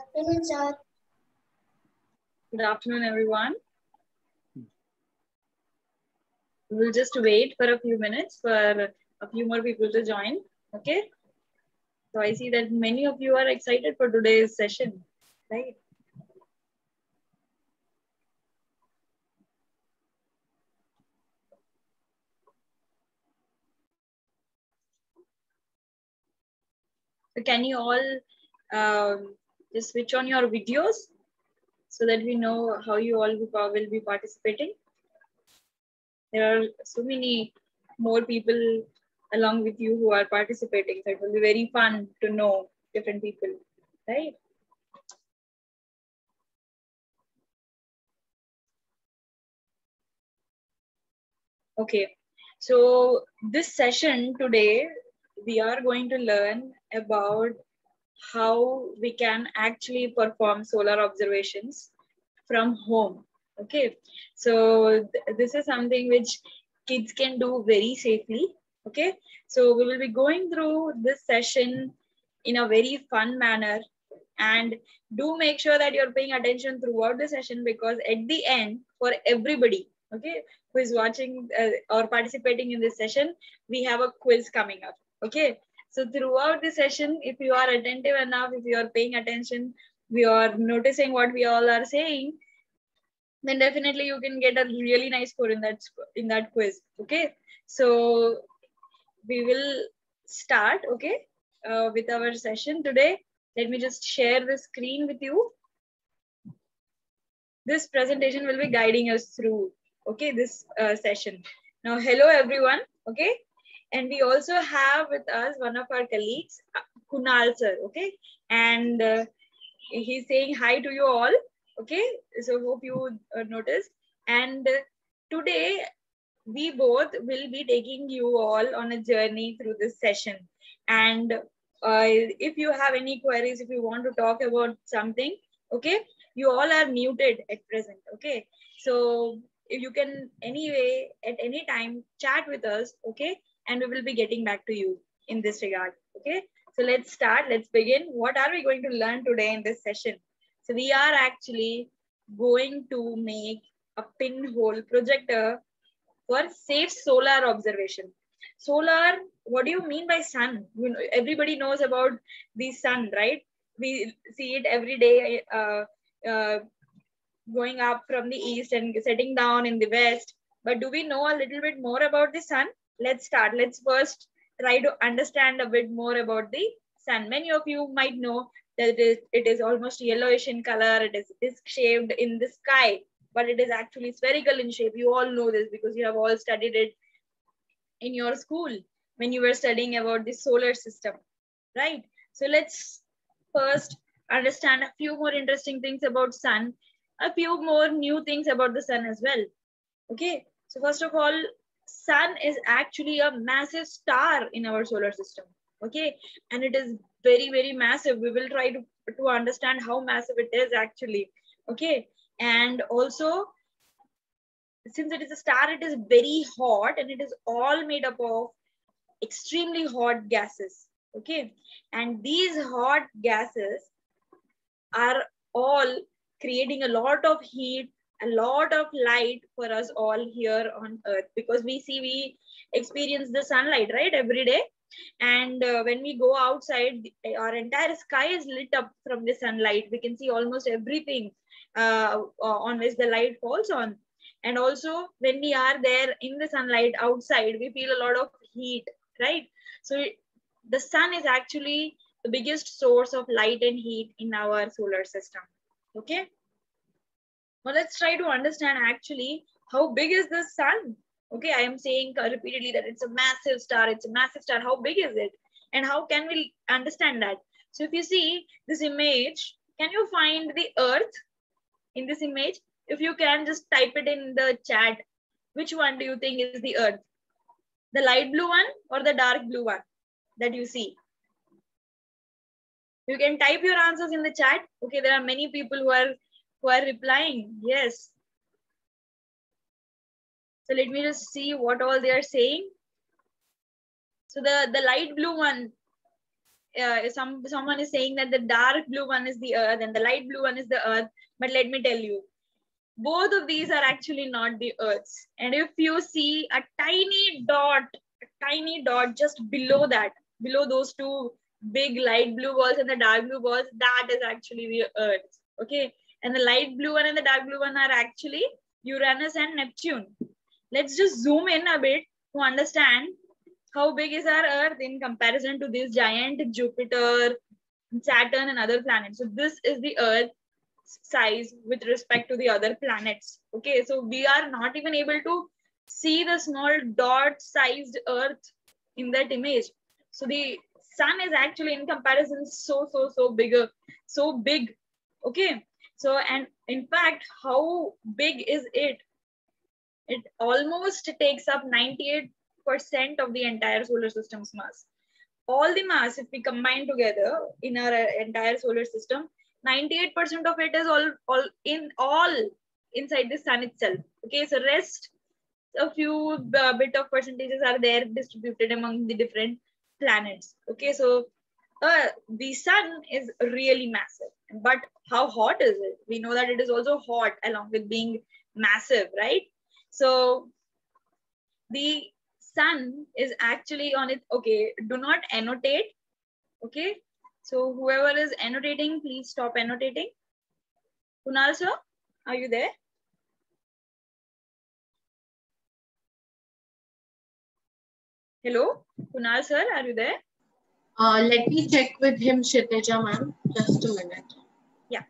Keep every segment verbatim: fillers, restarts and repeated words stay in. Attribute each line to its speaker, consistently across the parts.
Speaker 1: afternoon, sir.
Speaker 2: Good afternoon, everyone. We'll just wait for a few minutes for a few more people to join. Okay. So I see that many of you are excited for today's session, right? So can you all um, just switch on your videos so that we know how you all will be participating? There are so many more people along with you who are participating. So it will be very fun to know different people, right? Okay, so this session today, we are going to learn about how we can actually perform solar observations from home. Okay, so th this is something which kids can do very safely. Okay, so we will be going through this session in a very fun manner, and do make sure that you're paying attention throughout the session, because at the end, for everybody, okay, who is watching uh, or participating in this session, we have a quiz coming up. Okay, so throughout the session, if you are attentive enough, if you are paying attention, we are noticing what we all are saying, then definitely you can get a really nice score in that in that quiz. Okay, so we will start, okay, uh, with our session today. Let me just share the screen with you. This presentation will be guiding us through, okay, this uh, session. Now, hello everyone, okay, and we also have with us one of our colleagues, Kunal sir, okay, and uh, he's saying hi to you all. Okay, so hope you uh, noticed. And uh, today we both will be taking you all on a journey through this session. And uh, if you have any queries, if you want to talk about something, okay, you all are muted at present. Okay, so if you can anyway at any time chat with us, okay, and we will be getting back to you in this regard. Okay, so let's start, let's begin. What are we going to learn today in this session? So we are actually going to make a pinhole projector for safe solar observation. Solar, what do you mean by sun? You know, everybody knows about the sun, right? We see it every day uh, uh, going up from the east and setting down in the west. But do we know a little bit more about the sun? Let's start. Let's first try to understand a bit more about the sun. Many of you might know that it is, it is almost yellowish in color. It is disc shaped in the sky, but it is actually spherical in shape. You all know this because you have all studied it in your school when you were studying about the solar system, right? So let's first understand a few more interesting things about sun, a few more new things about the sun as well. Okay, so first of all, sun is actually a massive star in our solar system. Okay, and it is very very massive. We will try to to understand how massive it is actually. Okay, and also, since it is a star, it is very hot, and it is all made up of extremely hot gases. Okay, and these hot gases are all creating a lot of heat, a lot of light for us all here on earth, because we see, we experience the sunlight, right, every day. And uh, when we go outside, our entire sky is lit up from the sunlight. We can see almost everything uh, on which the light falls on. And also, when we are there in the sunlight outside, we feel a lot of heat, right? So the sun is actually the biggest source of light and heat in our solar system. Okay, now let's try to understand actually how big is the sun. Okay, I am saying repeatedly that it's a massive star, it's a massive star. How big is it? And how can we understand that? So if you see this image, can you find the earth in this image? If you can, just type it in the chat. Which one do you think is the earth? The light blue one or the dark blue one that you see? You can type your answers in the chat. Okay, there are many people who are who are replying. Yes. So let me just see what all they are saying. So the, the light blue one, uh, some someone is saying that the dark blue one is the earth and the light blue one is the earth. But let me tell you, both of these are actually not the earths. And if you see a tiny dot, a tiny dot just below that, below those two big light blue balls and the dark blue balls, that is actually the earth. Okay. And the light blue one and the dark blue one are actually Uranus and Neptune. Let's just zoom in a bit to understand how big is our earth in comparison to this giant Jupiter, Saturn and other planets. So this is the earth size with respect to the other planets. Okay, so we are not even able to see the small dot sized earth in that image. So the sun is actually in comparison so so so bigger, so big. Okay, so and in fact, how big is it? It almost takes up ninety-eight percent of the entire solar system's mass. All the mass, if we combine together in our entire solar system, ninety-eight percent of it is all, all in all inside the sun itself. Okay, so rest, a few uh, bit of percentages are there distributed among the different planets. Okay, so uh, the sun is really massive. But how hot is it? We know that it is also hot along with being massive, right? So the sun is actually on it. Okay, do not annotate. Okay, so whoever is annotating, please stop annotating. Kunal sir, are you there? Hello, Kunal sir, are you there?
Speaker 1: Uh, let me check with him, Kshitija ma'am. Just a minute.
Speaker 2: Yeah.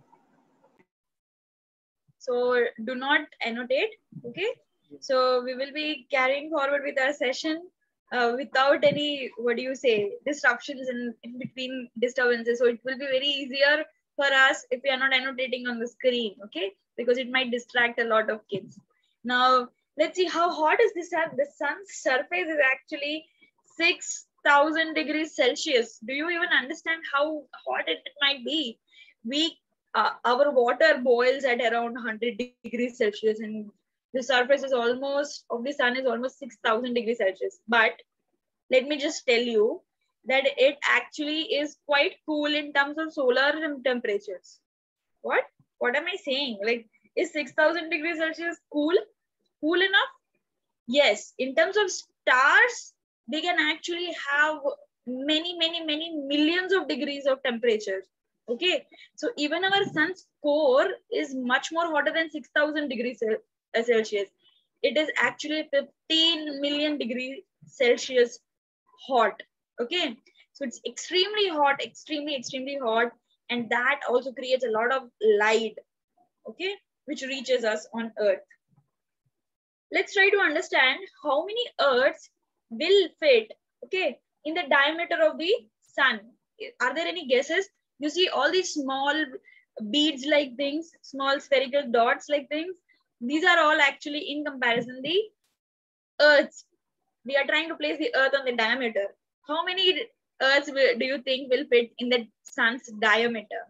Speaker 2: So do not annotate. Okay. So we will be carrying forward with our session uh, without any, what do you say, disruptions in, in between disturbances. So it will be very easier for us if we are not annotating on the screen, okay? Because it might distract a lot of kids. Now, let's see how hot is the sun. The sun's surface is actually six thousand degrees Celsius. Do you even understand how hot it might be? We, uh, our water boils at around one hundred degrees Celsius, and the surface is almost of the sun is almost six thousand degrees Celsius. But let me just tell you that it actually is quite cool in terms of solar temperatures. What? What am I saying? Like, is six thousand degrees Celsius cool? Cool enough? Yes. In terms of stars, they can actually have many, many, many millions of degrees of temperature. Okay. So even our sun's core is much more hotter than six thousand degrees Celsius. It is actually fifteen million degrees Celsius hot. Okay. So it's extremely hot, extremely, extremely hot. And that also creates a lot of light, okay, which reaches us on Earth. Let's try to understand how many Earths will fit, okay, in the diameter of the sun. Are there any guesses? You see all these small beads like things, small spherical dots like things. These are all actually in comparison the Earths. We are trying to place the Earth on the diameter. How many Earths do you think will fit in the sun's diameter?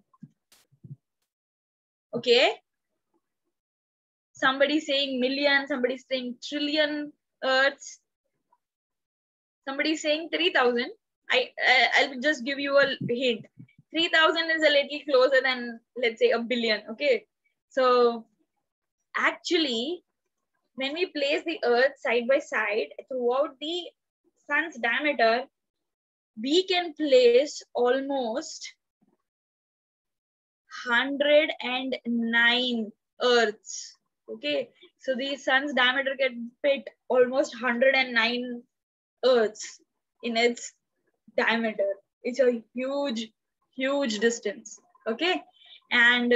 Speaker 2: Okay. Somebody saying million, somebody saying trillion Earths. Somebody saying three thousand. I, uh, I'll just give you a hint. three thousand is a little closer than, let's say, a billion. Okay. So actually, when we place the Earth side by side throughout the sun's diameter, we can place almost one hundred nine Earths. Okay, so the sun's diameter can fit almost one hundred nine Earths in its diameter. It's a huge, huge distance. Okay, and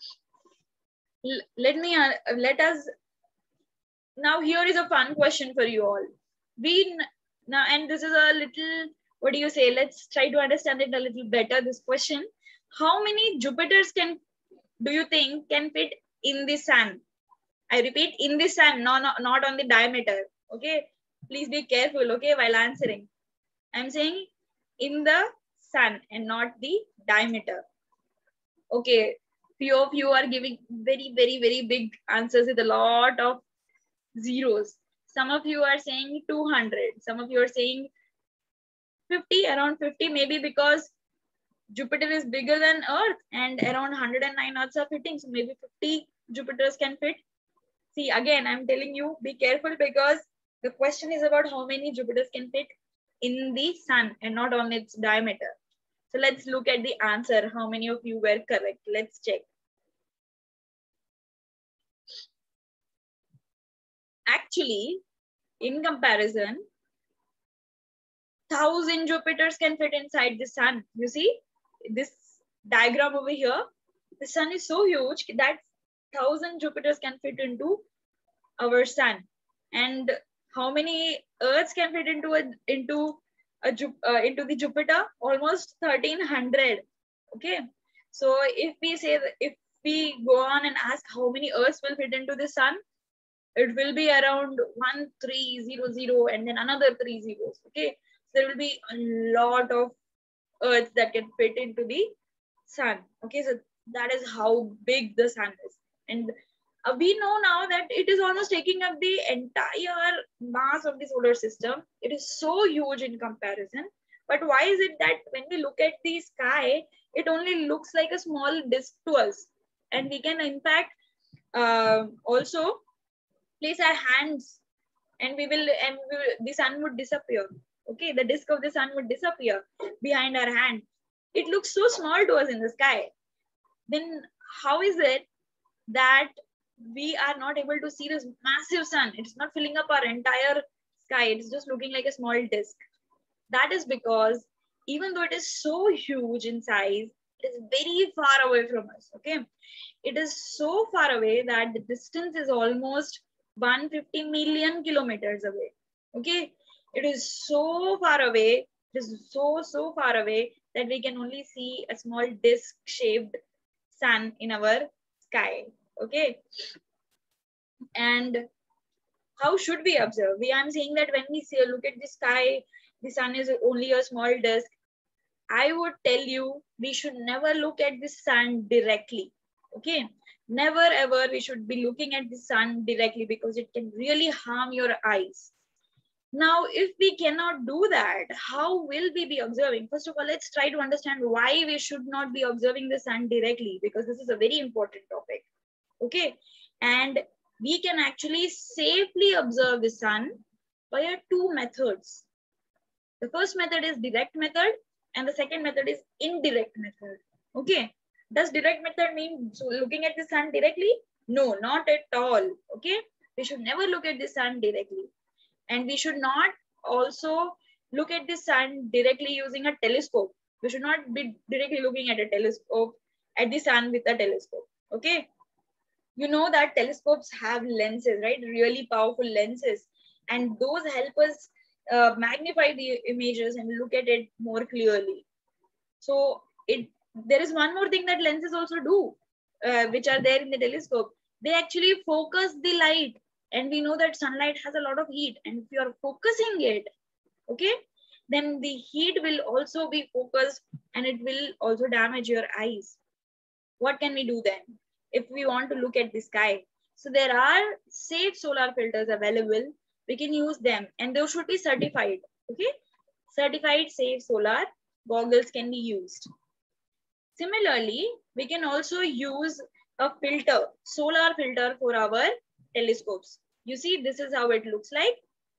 Speaker 2: let me uh, let us now. Here is a fun question for you all. We now, and this is a little, what do you say? Let's try to understand it a little better. This question: how many Jupiters can do you think can fit in the sun? I repeat, in the sun, no, no, not on the diameter. Okay, please be careful. Okay, while answering, I'm saying in the sun and not the diameter. Okay, few of you are giving very, very, very big answers with a lot of zeros. Some of you are saying two hundred. Some of you are saying fifty, around fifty, maybe because Jupiter is bigger than Earth and around one hundred nine Earths are fitting. So maybe fifty Jupiters can fit. See, again, I'm telling you, be careful because the question is about how many Jupiters can fit in the sun and not on its diameter. So let's look at the answer. How many of you were correct? Let's check. Actually, in comparison, thousand Jupiters can fit inside the sun. You see this diagram over here? The sun is so huge that thousand Jupiters can fit into our sun. And how many Earths can fit into a into a uh, into the Jupiter? Almost thirteen hundred. Okay, so if we say that, if we go on and ask how many Earths will fit into the sun, it will be around one three zero zero and then another three zeros. Okay, so there will be a lot of Earths that can fit into the sun. Okay, so that is how big the sun is, and uh, we know now that it is almost taking up the entire mass of the solar system. It is so huge in comparison. But why is it that when we look at the sky, it only looks like a small disk to us, and we can in fact uh, also place our hands, and we will and we will, the sun would disappear. Okay, the disk of the sun would disappear behind our hand. It looks so small to us in the sky. Then how is it that we are not able to see this massive sun? It's not filling up our entire sky. It's just looking like a small disk. That is because even though it is so huge in size, it is very far away from us. Okay, it is so far away that the distance is almost one hundred fifty million kilometers away. Okay, it is so far away. It is so so far away that we can only see a small disc-shaped sun in our sky. Okay, and how should we observe? We are saying that when we see look at the sky, the sun is only a small disk. I would tell you we should never look at the sun directly. Okay, never ever we should be looking at the sun directly because it can really harm your eyes. Now, if we cannot do that, how will we be observing? First of all, let's try to understand why we should not be observing the sun directly, because this is a very important topic. Okay, and we can actually safely observe the sun via two methods. The first method is direct method, and the second method is indirect method. Okay, does direct method mean so looking at the sun directly? No, not at all. Okay, we should never look at the sun directly. And we should not also look at the sun directly using a telescope. We should not be directly looking at a telescope, at the sun with a telescope. Okay. You know that telescopes have lenses, right? Really powerful lenses. And those help us uh, magnify the images and look at it more clearly. So it there is one more thing that lenses also do, uh, which are there in the telescope. They actually focus the light. And we know that sunlight has a lot of heat, and if you are focusing it, okay, then the heat will also be focused and it will also damage your eyes. What can we do then if we want to look at the sky? So there are safe solar filters available. We can use them, and those should be certified. Okay, certified safe solar goggles can be used. Similarly, we can also use a filter, solar filter for our telescopes. You see, this is how it looks like.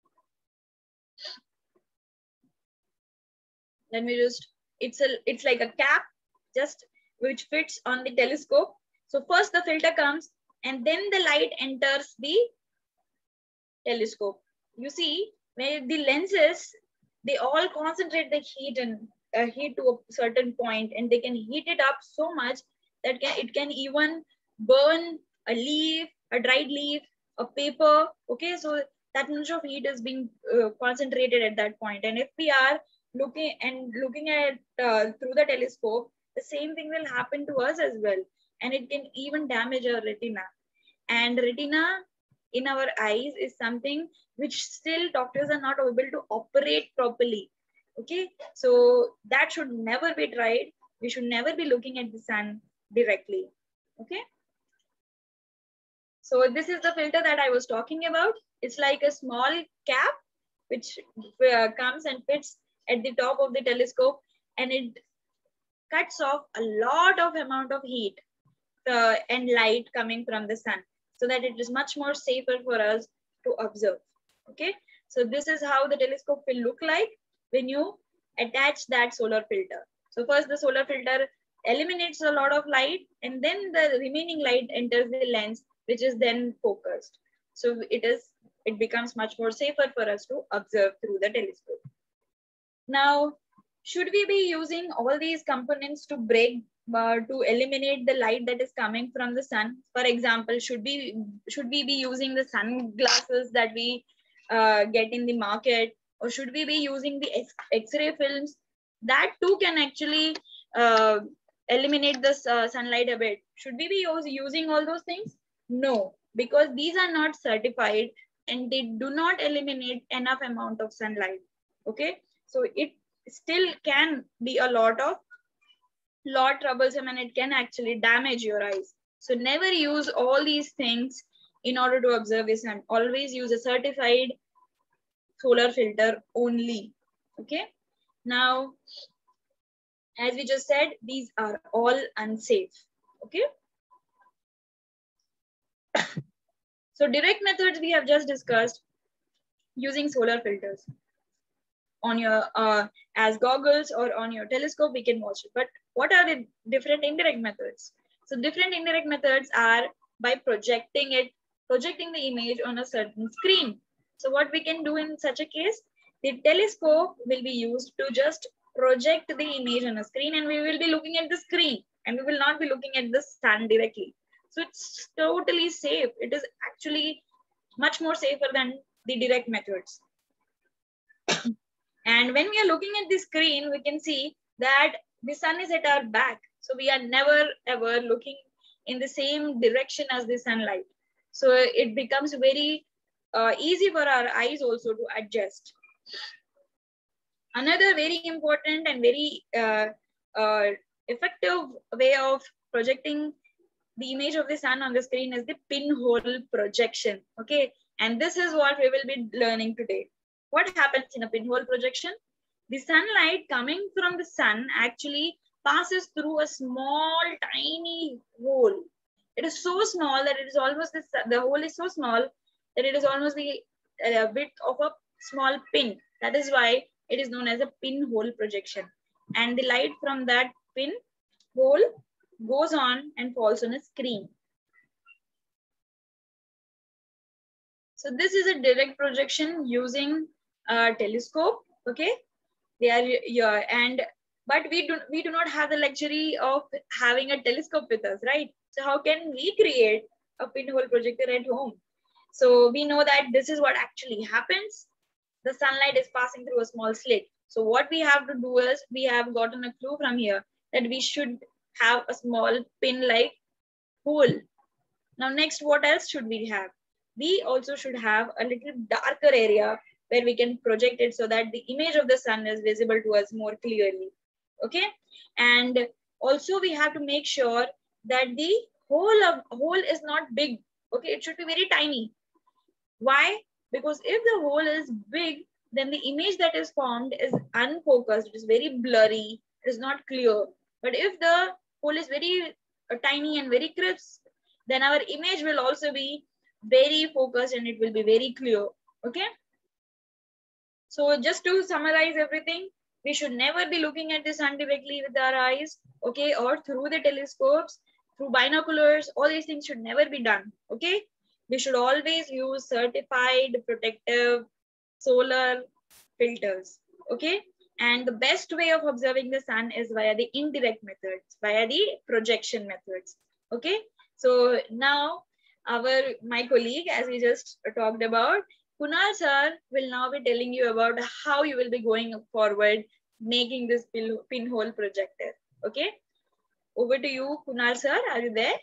Speaker 2: Let me just, it's a, it's like a cap, just which fits on the telescope. So first the filter comes, and then the light enters the telescope. You see, where the lenses, they all concentrate the heat and uh, heat to a certain point, and they can heat it up so much that can, it can even burn a leaf, a dried leaf, a paper. Okay, so that much of heat is being uh, concentrated at that point. And if we are looking and looking at uh, through the telescope, the same thing will happen to us as well, and it can even damage our retina. And retina in our eyes is something which still doctors are not able to operate properly. Okay, so that should never be tried. We should never be looking at the sun directly. Okay, so this is the filter that I was talking about. It's like a small cap which uh, comes and fits at the top of the telescope, and it cuts off a lot of amount of heat uh, and light coming from the sun, so that it is much more safer for us to observe. Okay, so this is how the telescope will look like when you attach that solar filter. So first the solar filter eliminates a lot of light, and then the remaining light enters the lens, which is then focused. So it is it becomes much more safer for us to observe through the telescope. Now, should we be using all these components to break uh, to eliminate the light that is coming from the sun? For example, should we should we be using the sunglasses that we uh, get in the market, or should we be using the X-ray films? That too can actually uh, eliminate the uh, sunlight a bit. Should we be use, using all those things? No, because these are not certified and they do not eliminate enough amount of sunlight. Okay, so it still can be a lot of lot troublesome, and it can actually damage your eyes. So never use all these things in order to observe the sun. Always use a certified solar filter only. Okay, now as we just said, these are all unsafe. Okay, so direct methods we have just discussed, using solar filters on your uh, as goggles or on your telescope, we can watch it. But what are the different indirect methods? So different indirect methods are by projecting it, projecting the image on a certain screen. So what we can do in such a case, the telescope will be used to just project the image on a screen, and we will be looking at the screen, and we will not be looking at the sun directly. So it's totally safe. It is actually much more safer than the direct methods. And when we are looking at the screen, we can see that the sun is at our back. So we are never ever looking in the same direction as the sunlight. So it becomes very uh, easy for our eyes also to adjust. Another very important and very uh, uh, effective way of projecting the image of the sun on the screen is the pinhole projection. Okay, and this is what we will be learning today. What happens in a pinhole projection? The sunlight coming from the sun actually passes through a small, tiny hole. It is so small that it is almost, the, the hole is so small that it is almost the uh, width of a small pin. That is why it is known as a pinhole projection. And the light from that pinhole goes on and falls on a screen. So this is a direct projection using a telescope. Okay, they are here, and but we do we do not have the luxury of having a telescope with us, right? So how can we create a pinhole projector at home? So we know that this is what actually happens. The sunlight is passing through a small slit. So what we have to do is, we have gotten a clue from here that we should have a small pin-like hole. Now next, what else should we have? We also should have a little darker area where we can project it so that the image of the sun is visible to us more clearly. Okay, and also we have to make sure that the hole of hole is not big. Okay, it should be very tiny. Why? Because if the hole is big, then the image that is formed is unfocused, it is very blurry, it is not clear. But if the hole is very uh, tiny and very crisp, then our image will also be very focused and it will be very clear. Okay, so just to summarize everything, we should never be looking at the sun directly with our eyes, okay, or through the telescopes, through binoculars. All these things should never be done. Okay, we should always use certified protective solar filters. Okay, and the best way of observing the sun is via the indirect methods, via the projection methods. Okay, so now our my colleague, as we just talked about, Kunal sir, will now be telling you about how you will be going forward making this pin, pinhole projector. Okay, over to you, Kunal sir. Are you there?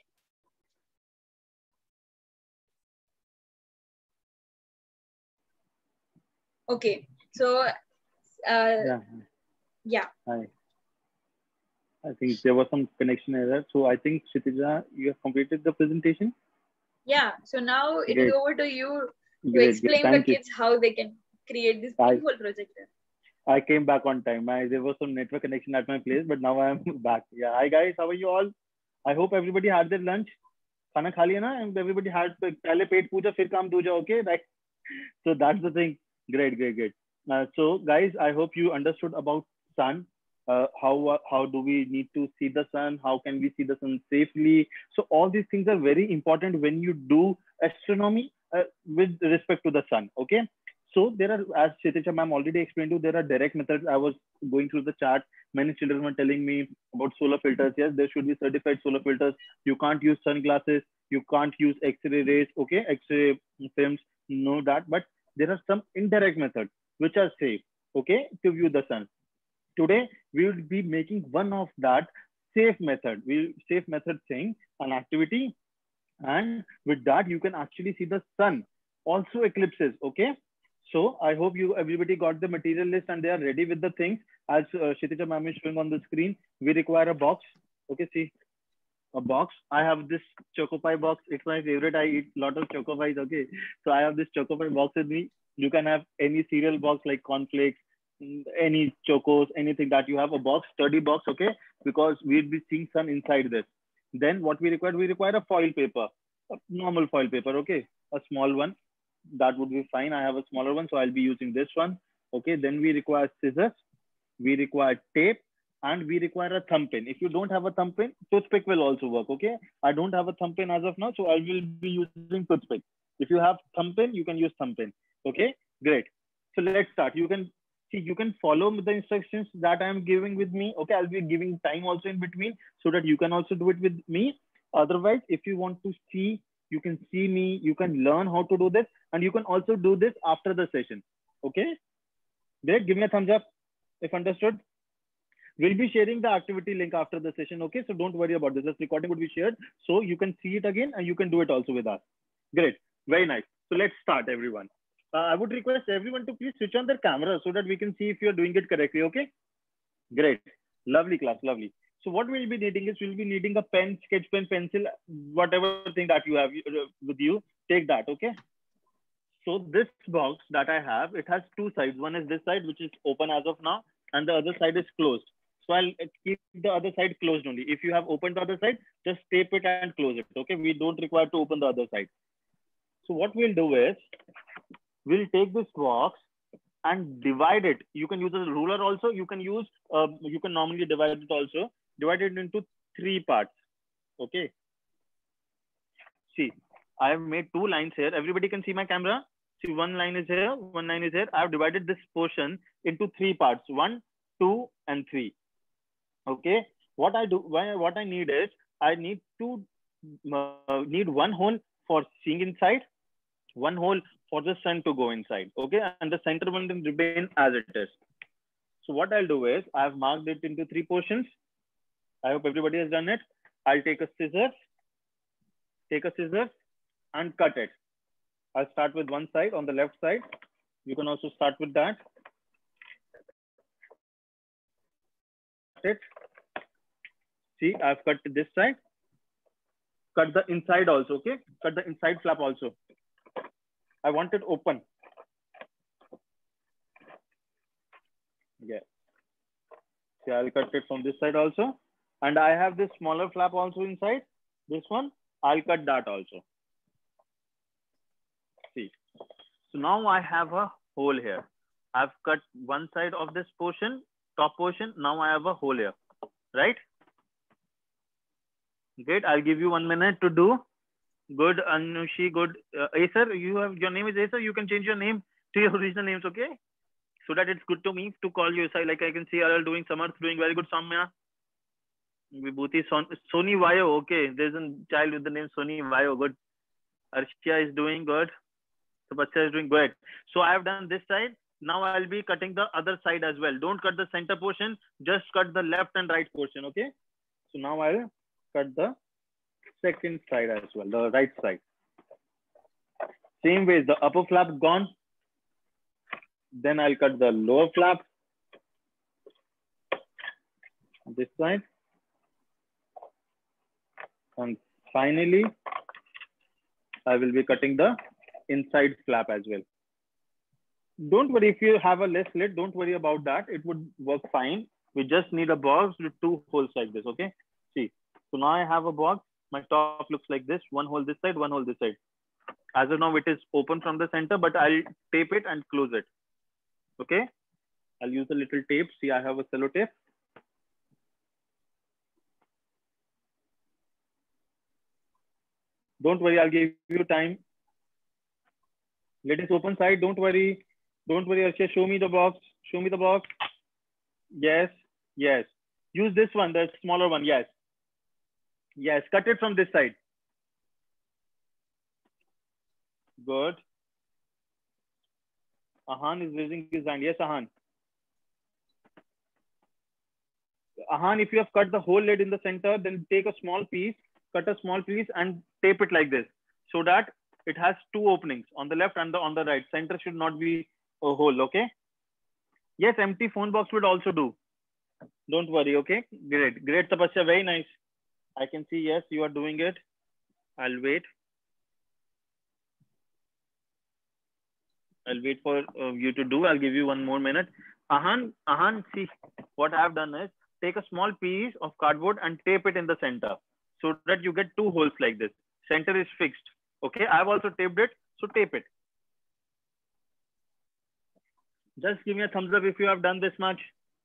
Speaker 2: Okay, so uh,
Speaker 3: yeah,
Speaker 2: yeah.
Speaker 3: Hi. I think there was some connection error. So I think Kshitija, you have completed the presentation.
Speaker 2: Yeah. So now it
Speaker 3: Great.
Speaker 2: is over to you to
Speaker 3: Great,
Speaker 2: explain
Speaker 3: great.
Speaker 2: the
Speaker 3: Thank
Speaker 2: kids
Speaker 3: you.
Speaker 2: how they can create this pinhole projector.
Speaker 3: I came back on time. My, there was some network connection at my place, but now I am back. Yeah. Hi guys, how are you all? I hope everybody had their lunch. खाना खा लिया ना? And everybody had पहले पेट पूजा फिर काम दूजा. Okay, right? So that's the thing. Great, great, great. Uh, so guys, I hope you understood about sun. Uh, how uh, how do we need to see the sun? How can we see the sun safely? So all these things are very important when you do astronomy uh, with respect to the sun. Okay. So there are, as Kshitija ma'am already explained to you, there are direct methods. I was going through the chart. Many children were telling me about solar filters. Yes, there should be certified solar filters. You can't use sunglasses. You can't use X-ray rays. Okay, X-ray films. Know that. But there are some indirect methods which are safe. Okay, to view the sun. Today we will be making one of that safe method. We safe method saying an activity, and with that you can actually see the sun. Also eclipses. Okay. So I hope you everybody got the material list and they are ready with the things. As uh, Kshitija ma'am is showing on the screen, we require a box. Okay, see a box. I have this Choco Pie box. It's my favorite. I eat a lot of Choco Pies. Okay, so I have this Choco Pie box with me. You can have any cereal box like cornflakes, any chocos, anything that you have. A box, sturdy box. Okay, because we'll be seeing sun inside this. Then what we require? We require a foil paper, a normal foil paper. Okay, a small one. That would be fine. I have a smaller one, so I'll be using this one. Okay, then we require scissors, we require tape, and we require a thumb pin. If you don't have a thumb pin, toothpick will also work. Okay, I don't have a thumb pin as of now, so I will be using toothpick. If you have thumb pin, you can use thumb pin. Okay, great. So let's start. You can see, you can follow the instructions that I'm giving with me. Okay, I'll be giving time also in between so that you can also do it with me. Otherwise, if you want to see, you can see me, you can learn how to do this, and you can also do this after the session. Okay, great. Give me a thumbs up if understood. We'll be sharing the activity link after the session. Okay, so don't worry about this. This recording would be shared so you can see it again and you can do it also with us. Great, very nice. So let's start, everyone. Uh, I would request everyone to please switch on their camera so that we can see if you're doing it correctly. Okay, great, lovely class, lovely. So what we'll be needing is we'll be needing a pen, sketch pen, pencil, whatever thing that you have with you, take that. Okay. So this box that I have, it has two sides. One is this side, which is open as of now, and the other side is closed. So I'll keep the other side closed only. If you have opened the other side, just tape it and close it. Okay. We don't require to open the other side. So what we'll do is we'll take this box and divide it. You can use a ruler also. You can use, uh, you can normally divide it also. Divide it into three parts. Okay. See, I have made two lines here. Everybody can see my camera. See, one line is here, one line is here. I have divided this portion into three parts, one, two, and three. Okay. What I do, what I need is, I need to uh, need one hole for seeing inside, one hole for the sun to go inside. Okay. And the center one will remain as it is. So what I'll do is, I've marked it into three portions. I hope everybody has done it. I'll take a scissors, take a scissors and cut it. I'll start with one side on the left side. You can also start with that. It. See, I've cut this side. Cut the inside also, okay? Cut the inside flap also. I want it open. Yeah. See, I'll cut it from this side also. And I have this smaller flap also inside. This one, I'll cut that also. See. So now I have a hole here. I've cut one side of this portion, top portion. Now I have a hole here, right? Great. I'll give you one minute to do. Good, Anushi. Good. Uh, Acer, you have your name is Acer. You can change your name to your original names, okay? So that it's good to me to call you. So like I can see Aral doing, Samarth doing very good. Samya. Vibhuti, Son Sony Vayo, okay. There's a child with the name Sony Vayo, good. Arshia is doing good. Tapasya is doing good. So I have done this side. Now I'll be cutting the other side as well. Don't cut the center portion, just cut the left and right portion, okay? So now I'll cut the second side as well, the right side. Same way, the upper flap gone. Then I'll cut the lower flap. This side. And finally, I will be cutting the inside flap as well. don't worry if you have a less slit, don't worry about that. It would work fine. We just need a box with two holes like this, okay? See, so now I have a box. My top looks like this, one hole this side, one hole this side. As of now, it is open from the center, but I'll tape it and close it, okay? I'll use a little tape. See, I have a cello tape. Don't worry, I'll give you time. Let it open side, don't worry. Don't worry, Arshia, show me the box. Show me the box. Yes, yes. Use this one, the smaller one, yes. Yes, cut it from this side. Good. Ahan is raising his hand. Yes, Ahan. Ahan, if you have cut the whole lid in the center, then take a small piece, cut a small piece and tape it like this so that it has two openings on the left and the, on the right. Center should not be a hole, okay? Yes, empty phone box would also do. Don't worry, okay? Great, great, Tapasya, very nice. I can see, yes, you are doing it. I'll wait. I'll wait for uh, you to do. I'll give you one more minute. Ahan, Ahan, see, what I've done is take a small piece of cardboard and tape it in the center so that you get two holes like this. Center is fixed. Okay, I've also taped it, so tape it. Just give me a thumbs up if you have done this much.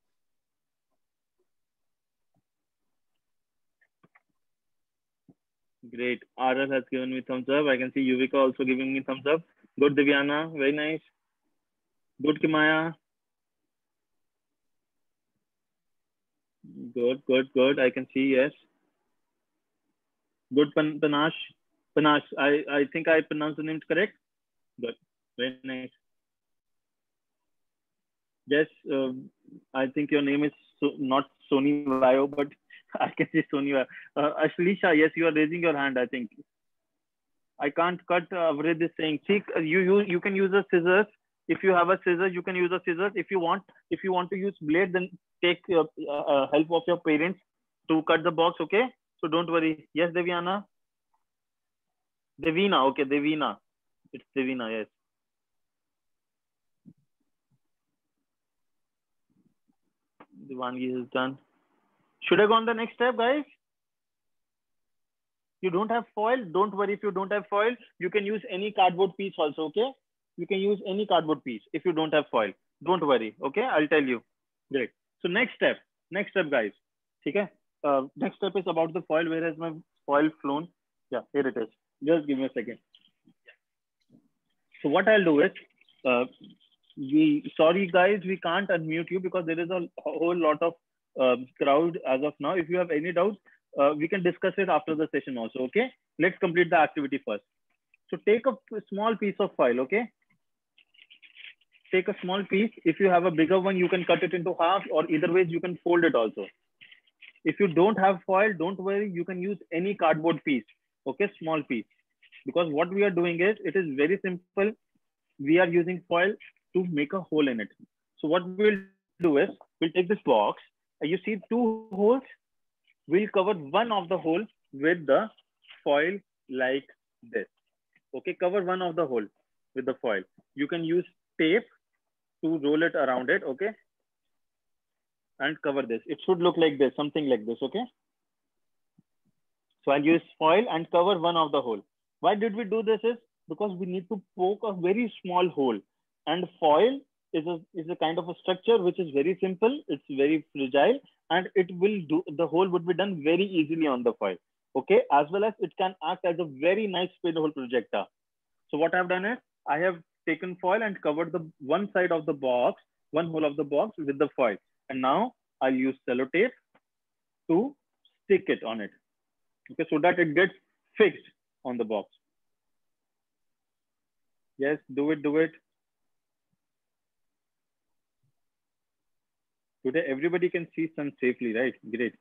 Speaker 3: Great. R L has given me thumbs up. I can see Yuvika also giving me thumbs up. Good, Divyana. Very nice. Good, Kimaya. Good, good, good. I can see, yes. Good, Pan Panash. Panash, I, I think I pronounced the name correct. Good. Very nice. Yes, uh, I think your name is so, not Sony Vayo, but I can see Sony Vayo. Uh, Ashlisha, yes, you are raising your hand, I think. I can't cut. Uh, Avred is saying, see, you, you, you can use a scissors. If you have a scissors, you can use a scissors. If you want, if you want to use blade, then take uh, uh, help of your parents to cut the box, okay? So don't worry. Yes, Deviana? Devina, okay, Devina. It's Devina, yes. Devangi is done. Should I go on the next step, guys? You don't have foil? Don't worry if you don't have foil. You can use any cardboard piece also, okay? You can use any cardboard piece if you don't have foil. Don't worry, okay? I'll tell you. Great. So next step, next step, guys. Okay? Uh, next step is about the foil. Where has my foil flown? Yeah, here it is. Just give me a second. So what I'll do is, uh, we sorry guys, we can't unmute you because there is a whole lot of uh, crowd as of now. If you have any doubts, uh, we can discuss it after the session also, okay? Let's complete the activity first. So take a small piece of foil, okay? Take a small piece. If you have a bigger one, you can cut it into half, or either ways you can fold it also. If you don't have foil, don't worry, you can use any cardboard piece, okay? Small piece. Because what we are doing is, it is very simple. We are using foil to make a hole in it. So what we'll do is, we'll take this box. You see two holes. We'll cover one of the hole with the foil like this. Okay, cover one of the hole with the foil. You can use tape to roll it around it, okay? And cover this. It should look like this, something like this, okay? So I'll use foil and cover one of the hole. Why did we do this is because we need to poke a very small hole, and foil is a, is a kind of a structure which is very simple. It's very fragile, and it will do, the hole would be done very easily on the foil. Okay, as well as it can act as a very nice pinhole projector. So what I've done is I have taken foil and covered the one side of the box, one hole of the box with the foil. And now I'll use sellotape to stick it on it. Okay, so that it gets fixed on the box. Yes, do it, do it. Today, everybody can see sun safely, right? Great.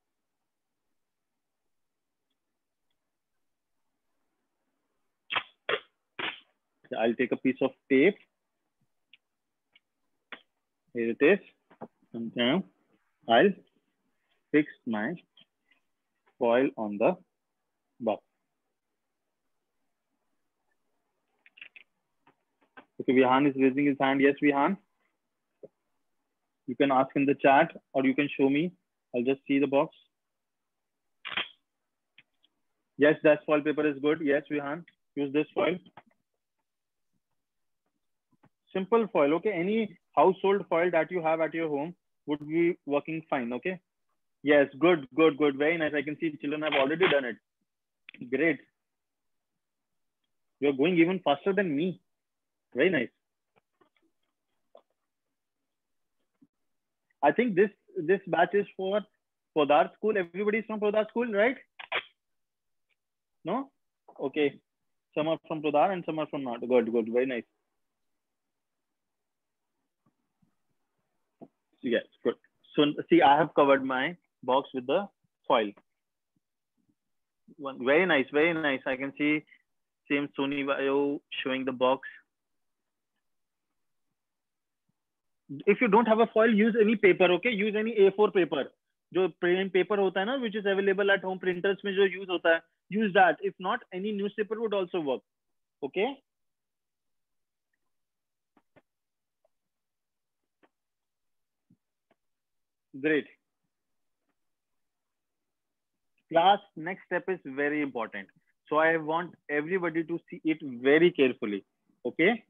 Speaker 3: I'll take a piece of tape. Here it is. And now I'll fix my foil on the box. Okay, Okay, Vihan is raising his hand. Yes, Vihan. You can ask in the chat or you can show me. I'll just see the box. Yes, that foil paper is good. Yes, Vihan. Use this foil. Simple foil. Okay, any household foil that you have at your home would be working fine. Okay. Yes, good, good, good. Very nice. I can see children have already done it. Great. You're going even faster than me. Very nice. I think this this batch is for Podar school. Everybody is from Podar school, right? No? Okay. Some are from Podar and some are from not. Good, good. Very nice. Yes, good. So see, I have covered my box with the foil. One very nice, very nice. I can see same Sony Vaio showing the box. If you don't have a foil, use any paper. Okay, use any A four paper. जो plain paper होता है ना, which is available at home printers में जो use होता है, use that. If not, any newspaper would also work. Okay. Great. Class, next step is very important. So I want everybody to see it very carefully. Okay.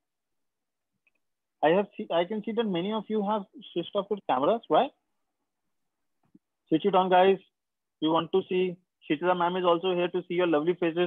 Speaker 3: I have see, I can see that many of you have switched off your cameras, right? Switch it on, guys. You want to see. Shitara ma'am is also here to see your lovely faces.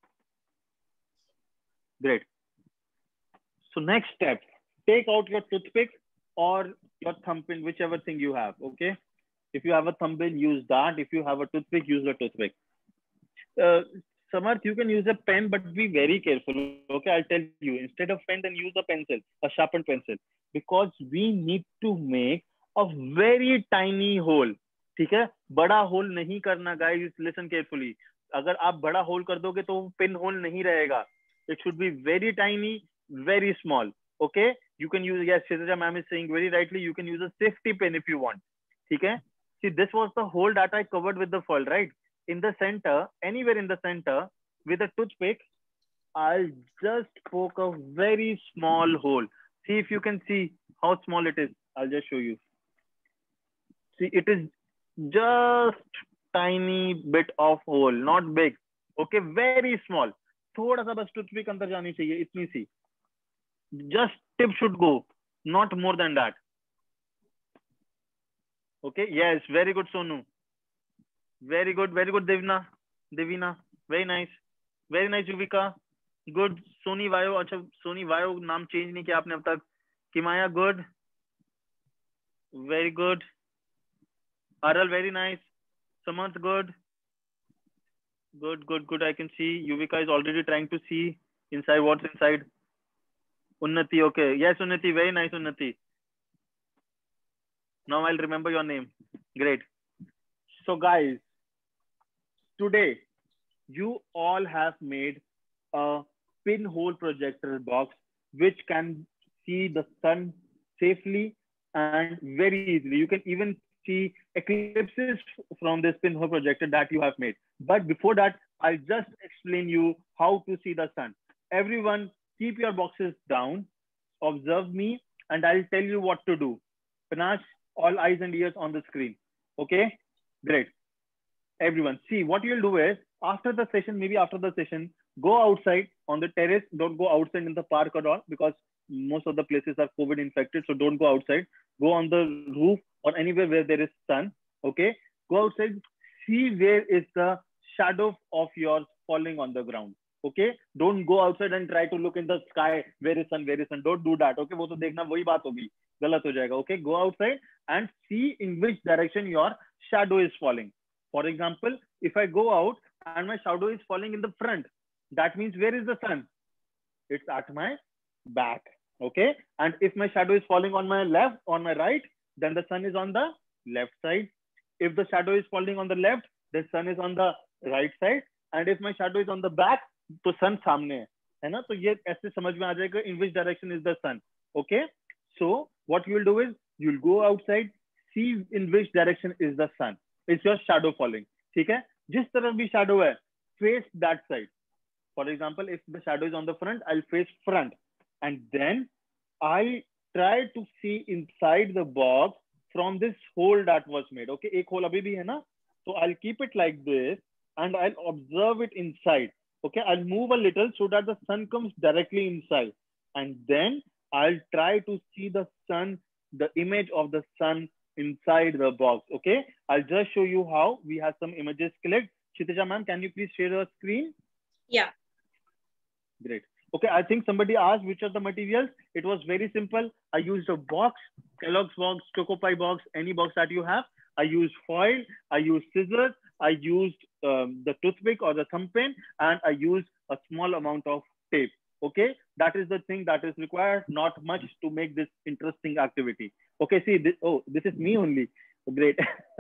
Speaker 3: Great. So next step, take out your toothpick or your thumbprint, whichever thing you have. Okay. If you have a thumbprint, use that. If you have a toothpick, use the toothpick. Uh, Samarth, you can use a pen, but be very careful. Okay, I'll tell you. Instead of pen, then use a pencil, a sharpened pencil, because we need to make a very tiny hole. ठीक है, बड़ा whole नहीं करना, guys. Listen carefully. अगर आप बड़ा whole कर दोगे तो पिन होल नहीं रहेगा. It should be very tiny, very small. Okay, you can use. Yes, Shitaja ma'am is saying very rightly. You can use a safety pin if you want. ठीक है. See, this was the hole that I covered with the foil, right? In the center, anywhere in the center, with a toothpick, I'll just poke a very small hole. See if you can see how small it is. I'll just show you. See, it is just tiny bit of hole, not big. Okay, very small. थोड़ा सा बस toothpick अंदर जानी चाहिए, इतनी सी. Just tip should go, not more than that. Okay, yes, very good, Sonu. Very good, very good, Devina. Devina, very nice. Very nice, Yuvika. Good. Sony Vaio, अच्छा Sony Vaio नाम change नहीं किया आपने अब तक. Kimaya, good. Very good. Aral, very nice. Samanth, good. Good, good, good. I can see Yuvika is already trying to see inside what's inside. Unnati, okay. Yes, Unnati, very nice, Unnati. Now I'll remember your name. Great. So guys, today you all have made a pinhole projector box which can see the sun safely and very easily. You can even see eclipses from this pinhole projector that you have made. But before that, I'll just explain you how to see the sun. Everyone, keep your boxes down, observe me, and I'll tell you what to do. Panache, all eyes and ears on the screen. Okay, great. Everyone, see what you'll do is after the session, maybe after the session, go outside on the terrace. Don't go outside in the park at all because most of the places are COVID infected. So don't go outside. Go on the roof or anywhere where there is sun. Okay, go outside. See where is the shadow of yours falling on the ground. Okay, don't go outside and try to look in the sky. Where is sun? Where is sun? Don't do that. Okay, वो तो देखना वही बात होगी. गलत हो जाएगा. Okay, go outside and see in which direction your shadow is falling. For example, if I go out and my shadow is falling in the front, that means where is the sun? It's at my back. Okay, and if my shadow is falling on my left, on my right, then the sun is on the left side. If the shadow is falling on the left, the sun is on the right side. And if my shadow is on the back, तो sun सामने है, है ना? तो ये ऐसे समझ में आ जाएगा in which direction is the sun. Okay, so what you will do is you'll go outside, see in which direction is the sun. It's your shadow falling. ठीक है? जिस तरफ भी shadow है, face that side. For example, if the shadow is on the front, I'll face front. and then I'll try to see inside the box from this hole that was made. Okay, एक hole अभी भी है ना, so I'll keep it like this and I'll observe it inside. Okay, I'll move a little so that the sun comes directly inside, and then I'll try to see the sun, the image of the sun inside the box. Okay, I'll just show you how. We have some images clicked. Kshitija ma'am, can you please share your screen?
Speaker 2: Yeah.
Speaker 3: Great. Okay, I think somebody asked which are the materials. It was very simple. I used a box, Kellogg's box, Choco Pie box, any box that you have. I used foil, I used scissors, I used um, the toothpick or the thumb pin, and I used a small amount of tape. Okay, that is the thing that is required, not much to make this interesting activity. Okay, see, this, oh, this is me only. Great.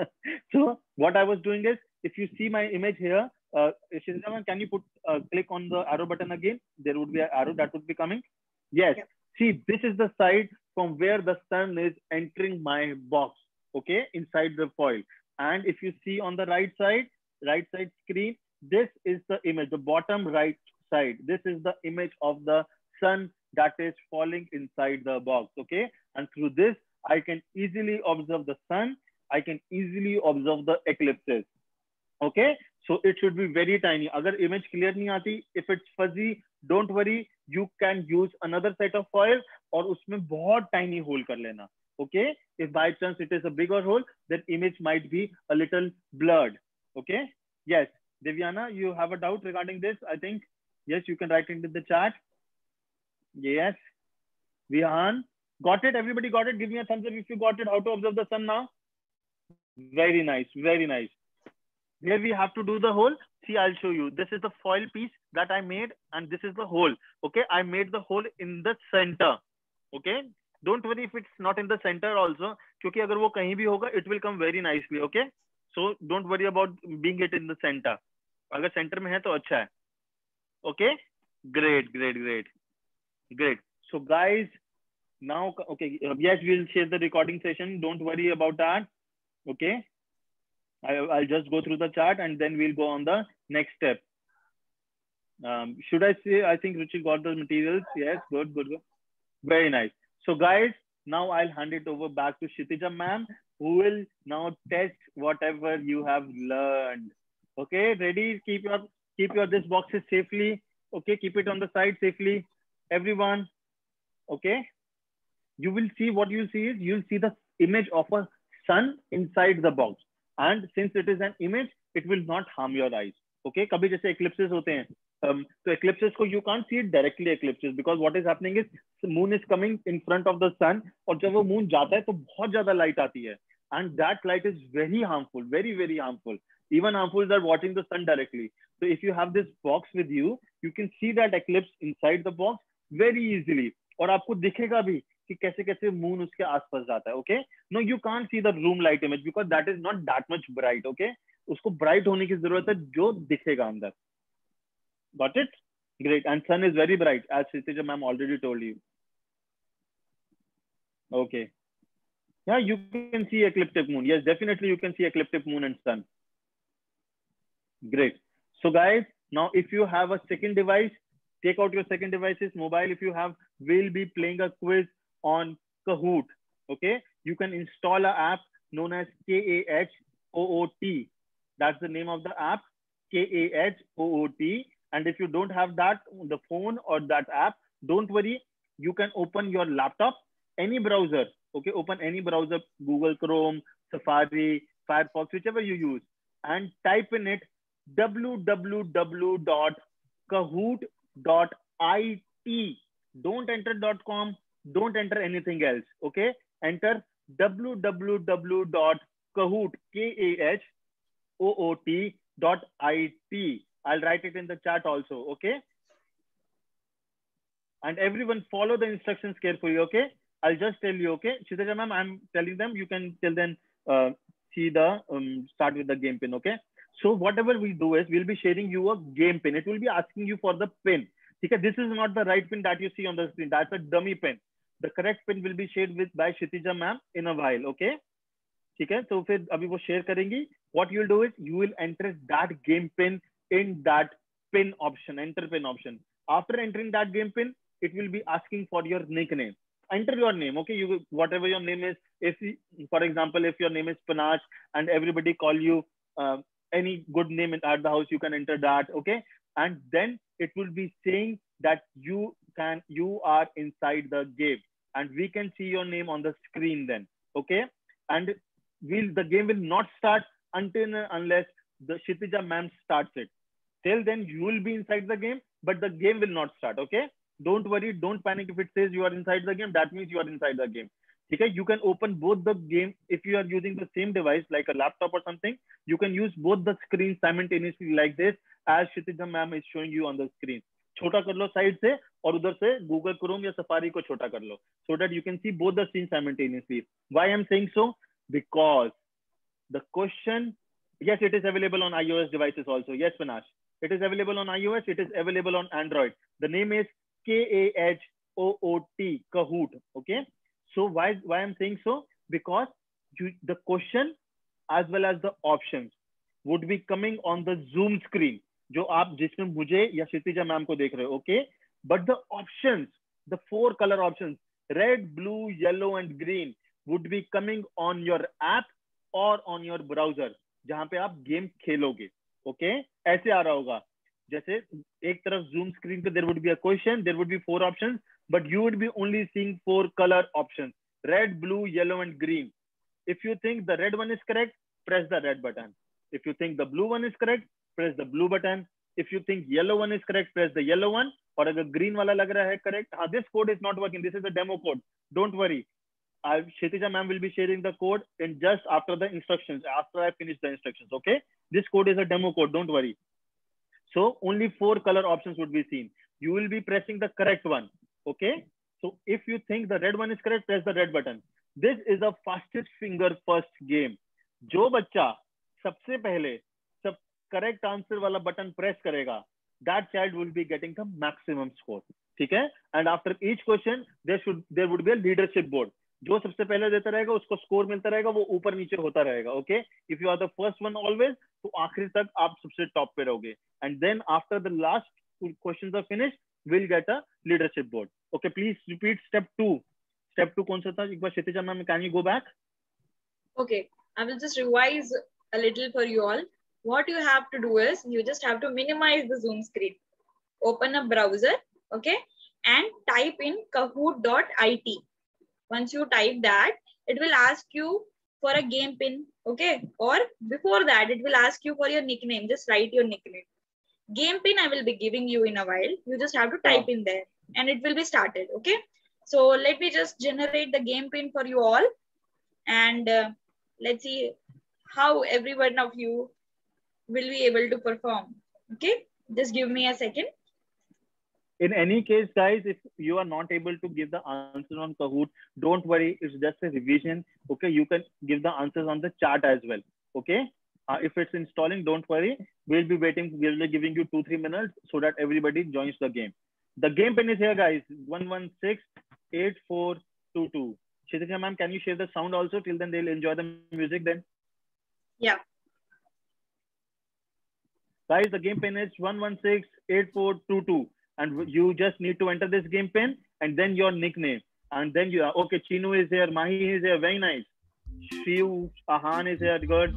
Speaker 3: So what I was doing is, if you see my image here, uh, can you put uh, click on the arrow button again? There would be an arrow that would be coming. Yes. Yeah. See, this is the side from where the sun is entering my box. Okay, inside the foil. And if you see on the right side, right side screen, this is the image, the bottom right side. This is the image of the sun that is falling inside the box. Okay, and through this, I can easily observe the sun. I can easily observe the eclipses. Okay, so it should be very tiny. Agar image clear nahi aati, if it's fuzzy, don't worry. You can use another set of foil और उसमें बहुत tiny hole कर लेना. Okay, if by chance it is a bigger hole, then image might be a little blurred. Okay, yes, Devyana, you have a doubt regarding this? I think yes, you can write it in the chat. Yes, Vihan, got it? Everybody got it? Give me a thumbs up if you got it. How to observe the sun now? Very nice, very nice. Here we have to do the hole. See, I'll show you. This is the foil piece that I made, and this is the hole. Okay, I made the hole in the center. Okay, don't worry if it's not in the center also, क्योंकि अगर वो कहीं भी होगा, it will come very nicely. Okay, so don't worry about being it in the center. अगर center में है तो अच्छा है. Okay, great, great, great, great. So guys, now okay, yes, we'll share the recording session. Don't worry about that. Okay. I, I'll just go through the chart and then we'll go on the next step. Um, should I say, I think Ruchi got the materials. Yes, good, good, good. Very nice. So guys, now I'll hand it over back to Kshitija ma'am, who will now test whatever you have learned. Okay, ready? Keep your, keep your this boxes safely. Okay, keep it on the side safely. Everyone, okay? You will see, what you see is, you'll see the image of a sun inside the box. And since it is an image, it will not harm your eyes. Okay, kabhi jaise eclipses hote hain. Um, so eclipses ko you can't see it directly eclipses, because what is happening is the moon is coming in front of the sun, और जब वो moon जाता है तो बहुत ज़्यादा light आती है, and that light is very harmful, very very harmful. Even harmful than watching the sun directly. So if you have this box with you, you can see that eclipse inside the box very easily, और आपको दिखेगा भी कि कैसे कैसे moon उसके आसपास जाता है. Okay, no you can't see the room light image because that is not that much bright. Okay, उसको ब्राइट होने की जरूरत है जो दिखेगा अंदर. Got it? Great. And sun is very bright as Kshitija ma'am already told you. Okay, yeah, you can see ecliptic moon. Yes, definitely you can see ecliptic moon and sun. Great. So guys, now if you have a second device, take out your second device's mobile. If you have, we'll be playing a quiz on Kahoot. Okay, you can install an app known as K A H O O T. That's the name of the app, K A H O O T. And if you don't have that, the phone or that app, don't worry. You can open your laptop, any browser. Okay, open any browser, Google Chrome, Safari, Firefox, whichever you use, and type in it w w w dot kahoot dot I T. Don't enter .com. Don't enter anything else. Okay, enter w w w dot kahoot k a h o o t dot I T. I'll write it in the chat also. Okay, and everyone follow the instructions carefully. Okay, I'll just tell you. Okay, Kshitija ma'am, I'm telling them. You can tell them. Uh, see the um, start with the game pin. Okay. So whatever we do is we'll be sharing you a game pin. It will be asking you for the pin. Okay, this is not the right pin that you see on the screen. That's a dummy pin. The correct pin will be shared with by Kshitija ma'am in a while. Okay. Okay. So फिर अभी वो share करेंगी. What you'll do is you will enter that game pin in that pin option. Enter pin option. After entering that game pin, it will be asking for your nickname. Enter your name, okay? You whatever your name is. If, for example, if your name is Panache and everybody call you uh, any good name at the house, you can enter that, okay? And then it will be saying that you can you are inside the game, and we can see your name on the screen then, okay? And will the game will not start until unless the Kshitija ma'am starts it. Till then you will be inside the game, but the game will not start, okay? Don't worry, don't panic if it says you are inside the game. That means you are inside the game. Okay, you can open both the game if you are using the same device like a laptop or something. You can use both the screens simultaneously like this, as Kshitija ma'am is showing you on the screen. छोटा कर लो side से और उधर से Google Chrome या Safari को छोटा कर लो, so that you can see both the screens simultaneously. Why I'm saying so? Because the question, yes, it is available on iOS devices also. Yes, Panache, it is available on iOS. It is available on Android. The name is K A H O O T, Kahoot. Okay. So why why I'm saying so? Because you, the question as well as the options would be coming on the Zoom screen, जो आप जिसमें मुझे या Kshitija ma'am को देख रहे हो, okay? But the options, the four color options, red, blue, yellow, and green, would be coming on your app or on your browser, जहाँ पे आप गेम खेलोगे, okay? ऐसे आ रहा होगा. जैसे एक तरफ Zoom screen पे there would be a question, there would be four options, but you would be only seeing four color options: red, blue, yellow, and green. If you think the red one is correct, press the red button. If you think the blue one is correct, press the blue button. If you think yellow one is correct, press the yellow one. और अगर green वाला लग रहा है correct, हाँ, this code is not working. This is a demo code. Don't worry. I, Kshitija ma'am will be sharing the code in just after the instructions, after I finish the instructions. Okay. This code is a demo code. Don't worry. So only four color options would be seen. You will be pressing the correct one. Okay. So if you think the red one is correct, press the red button. This is a fastest finger first game. जो बच्चा सबसे पहले सब correct answer वाला button press करेगा, that child will be getting the maximum score. ठीक है? And after each question, there should there would be a leadership board. जो सबसे पहले देता रहेगा उसको स्कोर मिलता रहेगा, वो ऊपर नीचे होता रहेगा. Okay, if you are the first one always, तो आखिरी तक आप सबसे टॉप पे रहोगे. And then after the last questions are finished, will get a leadership board. Okay, please repeat step two. Step two कौन सा था? एक बार Kshitija ma'am, can you go back?
Speaker 2: Okay, I will just revise a little for you all. What you have to do is you just have to minimize the Zoom screen. Open a browser, okay, and type in kahoot dot I T. Once you type that, it will ask you for a game pin, okay? Or before that, it will ask you for your nickname. Just write your nickname. Game pin I will be giving you in a while. You just have to type in there and it will be started, okay? So let me just generate the game pin for you all. And uh, let's see how every one of you will be able to perform, okay? Just give me a second.
Speaker 3: In any case, guys, if you are not able to give the answer on Kahoot, don't worry. It's just a revision. Okay, you can give the answers on the chat as well. Okay, uh, if it's installing, don't worry. We'll be waiting. We'll be giving you two three minutes so that everybody joins the game. The game pin is here, guys. one one six eight four two two. Kshitija ma'am, can you share the sound also? Till then, they'll enjoy the music. Then,
Speaker 2: yeah,
Speaker 3: guys, the game pin is one one six eight four two two. And you just need to enter this game pin and then your nickname. And then you are, okay, Chinu is here, Mahi is here, very nice. Shiv, Ahan is here, good.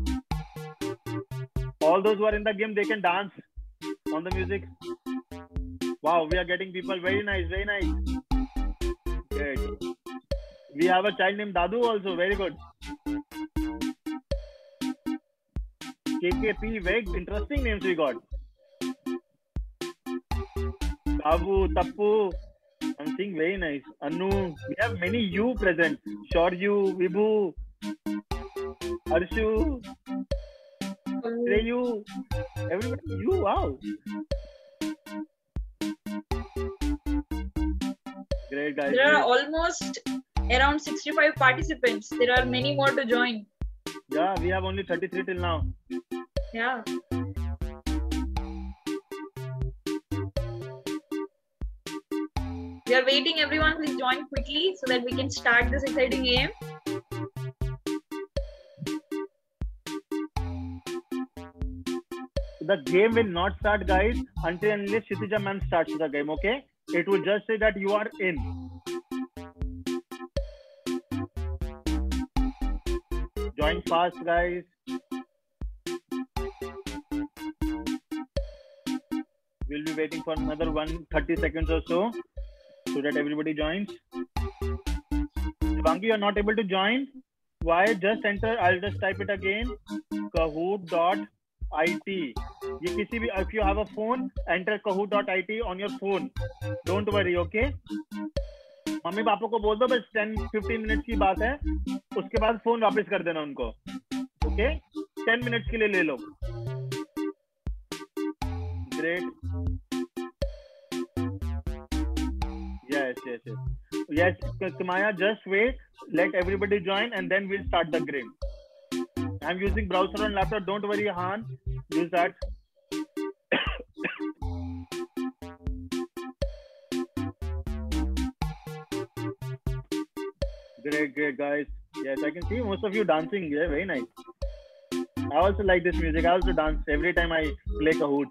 Speaker 3: All those who are in the game, they can dance on the music. Wow, we are getting people, very nice, very nice. Great. We have a child named Dadu also, very good. K K P, very interesting names we got. Abu, Tappu, I'm seeing very nice. Anu, we have many you present. Shoryu, Vibhu, Arshu, Reyu, everybody, you, wow. Great, guys.
Speaker 2: There are almost around sixty-five participants. There are many more to join.
Speaker 3: Yeah, we have only thirty-three till now.
Speaker 2: Yeah. We are waiting, everyone. Please join quickly so that we can start this exciting game.
Speaker 3: The game will not start, guys, until unless Kshitija ma'am starts the game, okay? it would just say that you are in. Join fast, guys. We'll be waiting for another one thirty seconds or so, so that everybody joins. Shivangi, you're not able to join. Why? Just enter. I'll just type it again. Kahoot dot I T. ये किसी भी, if you have a phone, enter kahoot dot I T on your phone. Don't worry, okay? Mummy papa को बोल दो बस ten fifteen minutes की बात है, उसके बाद फोन वापस कर देना उनको, ओके? ten मिनट्स के लिए ले लो. Great. Yes, yes, yes. Yes, Kamaya, just wait. Let everybody join and then we'll start the game. I'm using browser on laptop. Don't worry, Han. Use that. Great, great, guys. Yes, I can see most of you dancing. Yeah, very nice. I also like this music. I also dance every time I play Kahoot.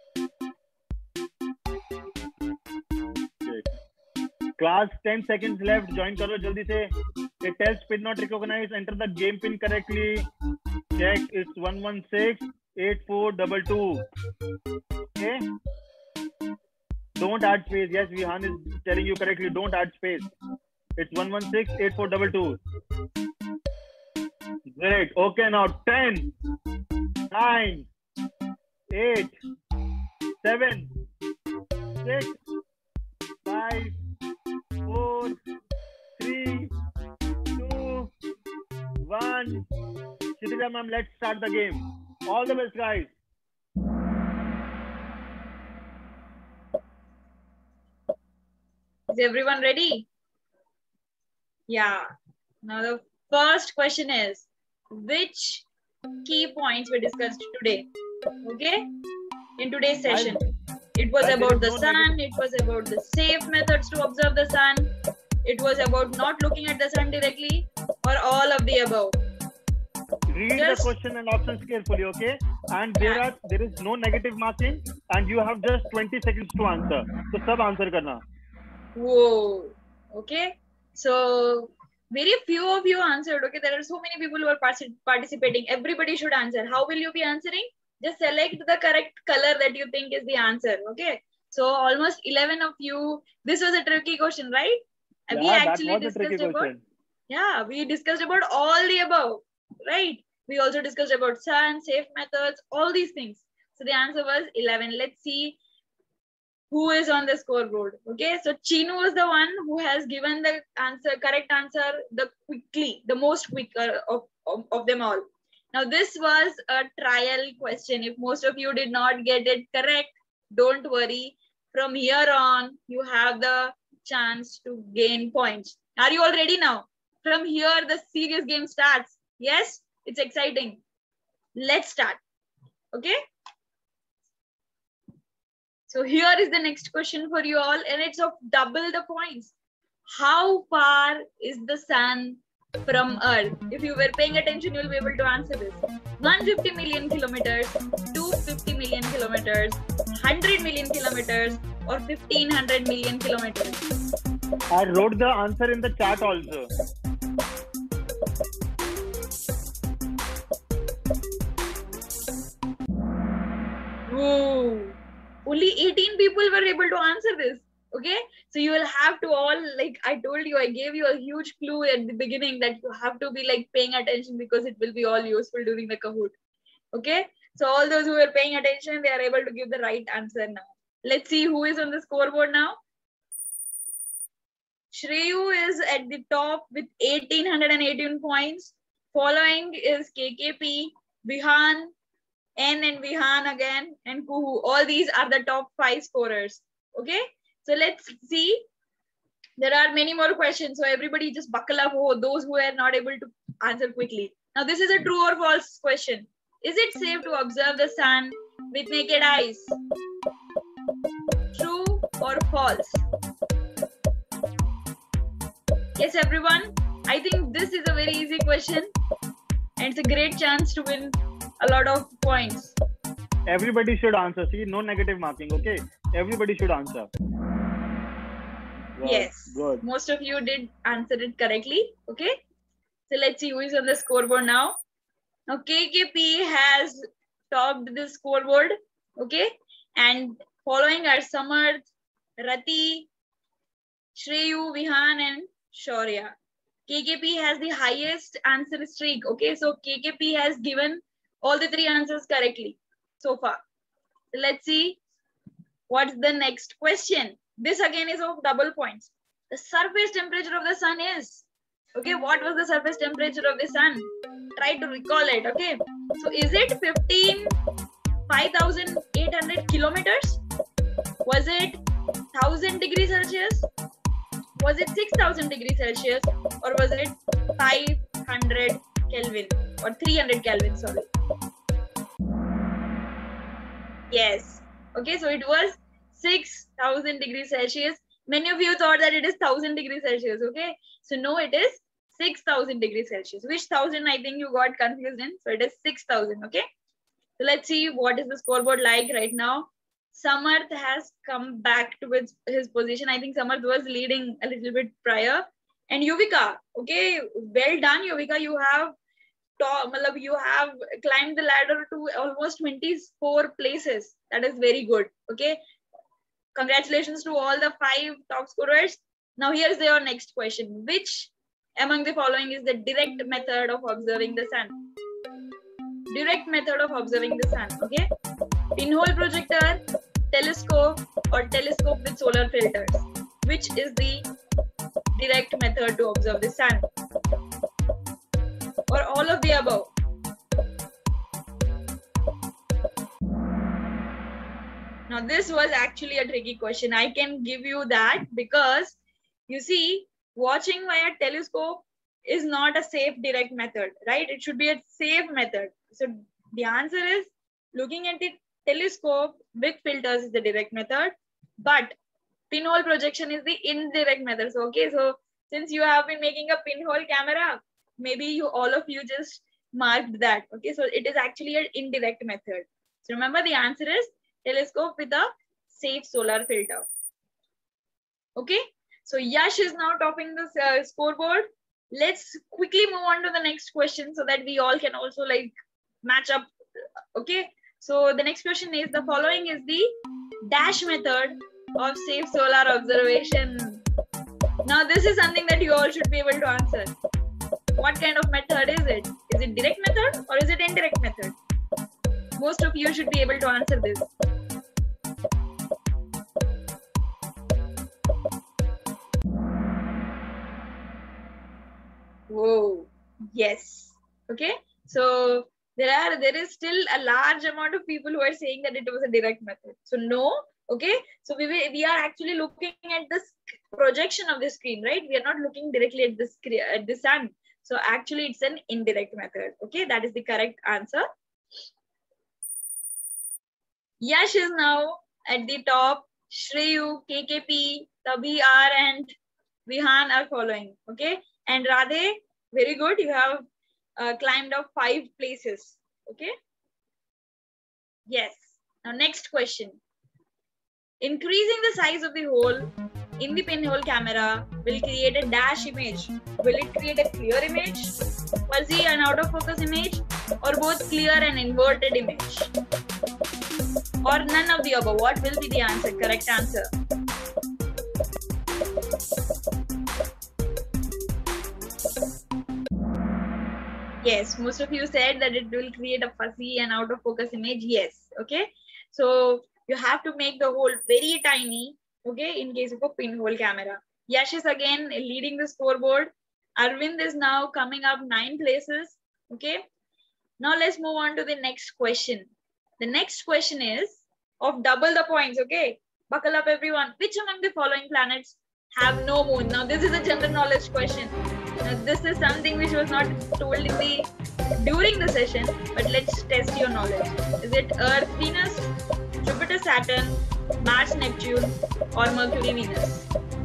Speaker 3: Class, ten seconds left. Join karo jaldi se. It tells pin not recognized. Enter the game pin correctly. Check. It's one one six eight four two two. Okay. Don't add space. Yes, Vihan is telling you correctly. Don't add space. It's one one six eight four two two. Great. Okay, now ten, nine, eight, seven, six, five, four, three, two, one. Kshitija ma'am, let's start the game. All the best, guys.
Speaker 2: Is everyone ready? Yeah. Now the first question is, which key points were discussed today? Okay? In today's session. It was about the sun. It was about the safe methods to observe the sun. It was about not looking at the sun directly, or all of the above.
Speaker 3: Read Just, the question and options carefully, okay? And there yeah. are there is no negative marking, and you have just twenty seconds to answer. So sab answer karna.
Speaker 2: Whoa. Okay. So very few of you answered. Okay, there are so many people who are participating. Everybody should answer. How will you be answering? Just select the correct color that you think is the answer. Okay. So almost eleven of you. This was a tricky question, right?
Speaker 3: Yeah,
Speaker 2: we actually
Speaker 3: that was
Speaker 2: discussed
Speaker 3: a tricky
Speaker 2: about.
Speaker 3: Question.
Speaker 2: Yeah, we discussed about all the above, right? We also discussed about sun, safe methods, all these things. So the answer was eleven. Let's see who is on the scoreboard. Okay, so Chinu was the one who has given the answer, correct answer, the quickly, the most quicker of, of, of them all. Now this was a trial question. If most of you did not get it correct, don't worry. From here on, you have the chance to gain points. Are you all ready now? From here, the serious game starts. Yes, it's exciting. Let's start. Okay. So here is the next question for you all, and it's of double the points. How far is the sun from Earth? If you were paying attention, you'll be able to answer this. one hundred fifty million kilometers, two hundred fifty million kilometers, one hundred million kilometers, or fifteen hundred million kilometers?
Speaker 3: I wrote the answer in the chat also.
Speaker 2: Ooh. Only eighteen people were able to answer this. Okay, so you will have to all, like I told you, I gave you a huge clue at the beginning that you have to be like paying attention, because it will be all useful during the Kahoot. Okay, so all those who are paying attention, they are able to give the right answer now. Let's see who is on the scoreboard now. Shreyu is at the top with one thousand eight hundred eighteen points. Following is K K P, Vihan, N and Vihan again, and Kuhu. All these are the top five scorers. Okay, so let's see. There are many more questions, so everybody just buckle up. Oh, those who are not able to answer quickly. Now, this is a true or false question. Is it safe to observe the sun with naked eyes? True or false? Yes, everyone. I think this is a very easy question, and it's a great chance to win a lot of points.
Speaker 3: Everybody should answer. See, no negative marking. Okay, everybody should answer. Wow,
Speaker 2: Yes.
Speaker 3: good.
Speaker 2: Most of you did answer it correctly. Okay. So let's see who is on the scoreboard now. Now K K P has topped the scoreboard. Okay. And following are Samarth, Rati, Shreyu, Vihan, and Shaurya. K K P has the highest answer streak. Okay. So K K P has given all the three answers correctly so far. So let's see what's the next question. This again is of double points. The surface temperature of the sun is, okay, what was the surface temperature of the sun? Try to recall it, okay? So is it fifteen, five thousand eight hundred kilometers? Was it one thousand degrees Celsius? Was it six thousand degrees Celsius? Or was it five hundred Kelvin or three hundred Kelvin, sorry. Yes, okay, so it was six thousand degrees Celsius. Many of you thought that it is one thousand degrees Celsius, okay? So no, it is six thousand degrees Celsius. Which thousand I think you got confused in? So it is six thousand, okay? So let's see what is the scoreboard like right now. Samarth has come back to his, his position. I think Samarth was leading a little bit prior. And Yuvika, okay, well done, Yuvika. You have top, you have climbed the ladder to almost twenty-four places. That is very good, okay? Congratulations to all the five top scorers. Now here's your next question. Which among the following is the direct method of observing the sun? Direct method of observing the sun, okay? Pinhole projector, telescope, or telescope with solar filters. Which is the direct method to observe the sun? Or all of the above? Now this was actually a tricky question. I can give you that because you see, watching via telescope is not a safe direct method, right? It should be a safe method. So the answer is looking at the telescope with filters is the direct method, but pinhole projection is the indirect method. So, okay, so since you have been making a pinhole camera, maybe you all of you just marked that. Okay, so it is actually an indirect method. So remember the answer is telescope with a safe solar filter. Okay, so Yash is now topping the uh, scoreboard. Let's quickly move on to the next question so that we all can also like match up. Okay, so the next question is the following is the dash method of safe solar observation. Now this is something that you all should be able to answer. What kind of method is it? Is it direct method or is it indirect method? Most of you should be able to answer this. Whoa, yes. Okay, so there are there is still a large amount of people who are saying that it was a direct method. So no, okay. So we we are actually looking at this projection of the screen, right? We are not looking directly at the screen at the sun. So actually, it's an indirect method. Okay, that is the correct answer. Yash is now at the top. Shreyu, K K P, Tabhi R, and Vihan are following. Okay, and Radhe, very good. You have uh, climbed up five places. Okay. Yes. Now next question. Increasing the size of the hole in the pinhole camera will create a dash image. Will it create a clear image, fuzzy and out of focus image, or both clear and inverted image? Or none of the above? What will be the answer? Correct answer. Yes, most of you said that it will create a fuzzy and out of focus image. Yes, okay. So you have to make the hole very tiny, okay, in case of a pinhole camera. Yash is again leading the scoreboard. Arvind is now coming up nine places, okay. Now let's move on to the next question. The next question is of double the points, okay. Buckle up everyone. Which among the following planets have no moon? Now this is a general knowledge question. Now, this is something which was not told in the during the session, but let's test your knowledge. Is it Earth, Venus, Jupiter, Saturn, Mars, Neptune, or Mercury, Venus?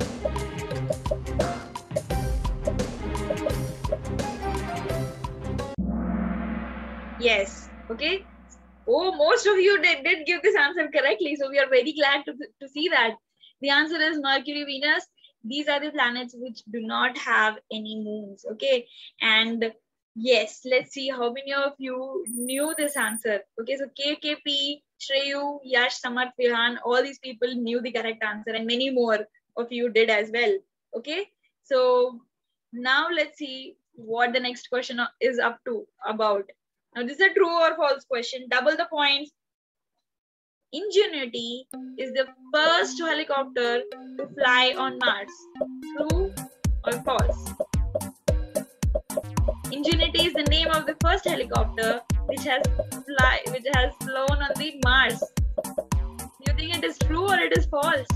Speaker 2: Yes, okay. Oh, most of you did, did give this answer correctly. So we are very glad to, to see that. The answer is Mercury, Venus. these are the planets which do not have any moons. Okay, and yes, let's see how many of you knew this answer. Okay, so K K P, Shreyu, Yash, Samarth, Vihan, all these people knew the correct answer, and many more of you did as well. Okay, so now let's see what the next question is up to about. Now this is a true or false question. Double the points. Ingenuity is the first helicopter to fly on Mars. True or false? Ingenuity is the name of the first helicopter which has fly which has flown on the Mars. Do you think it is true or it is false?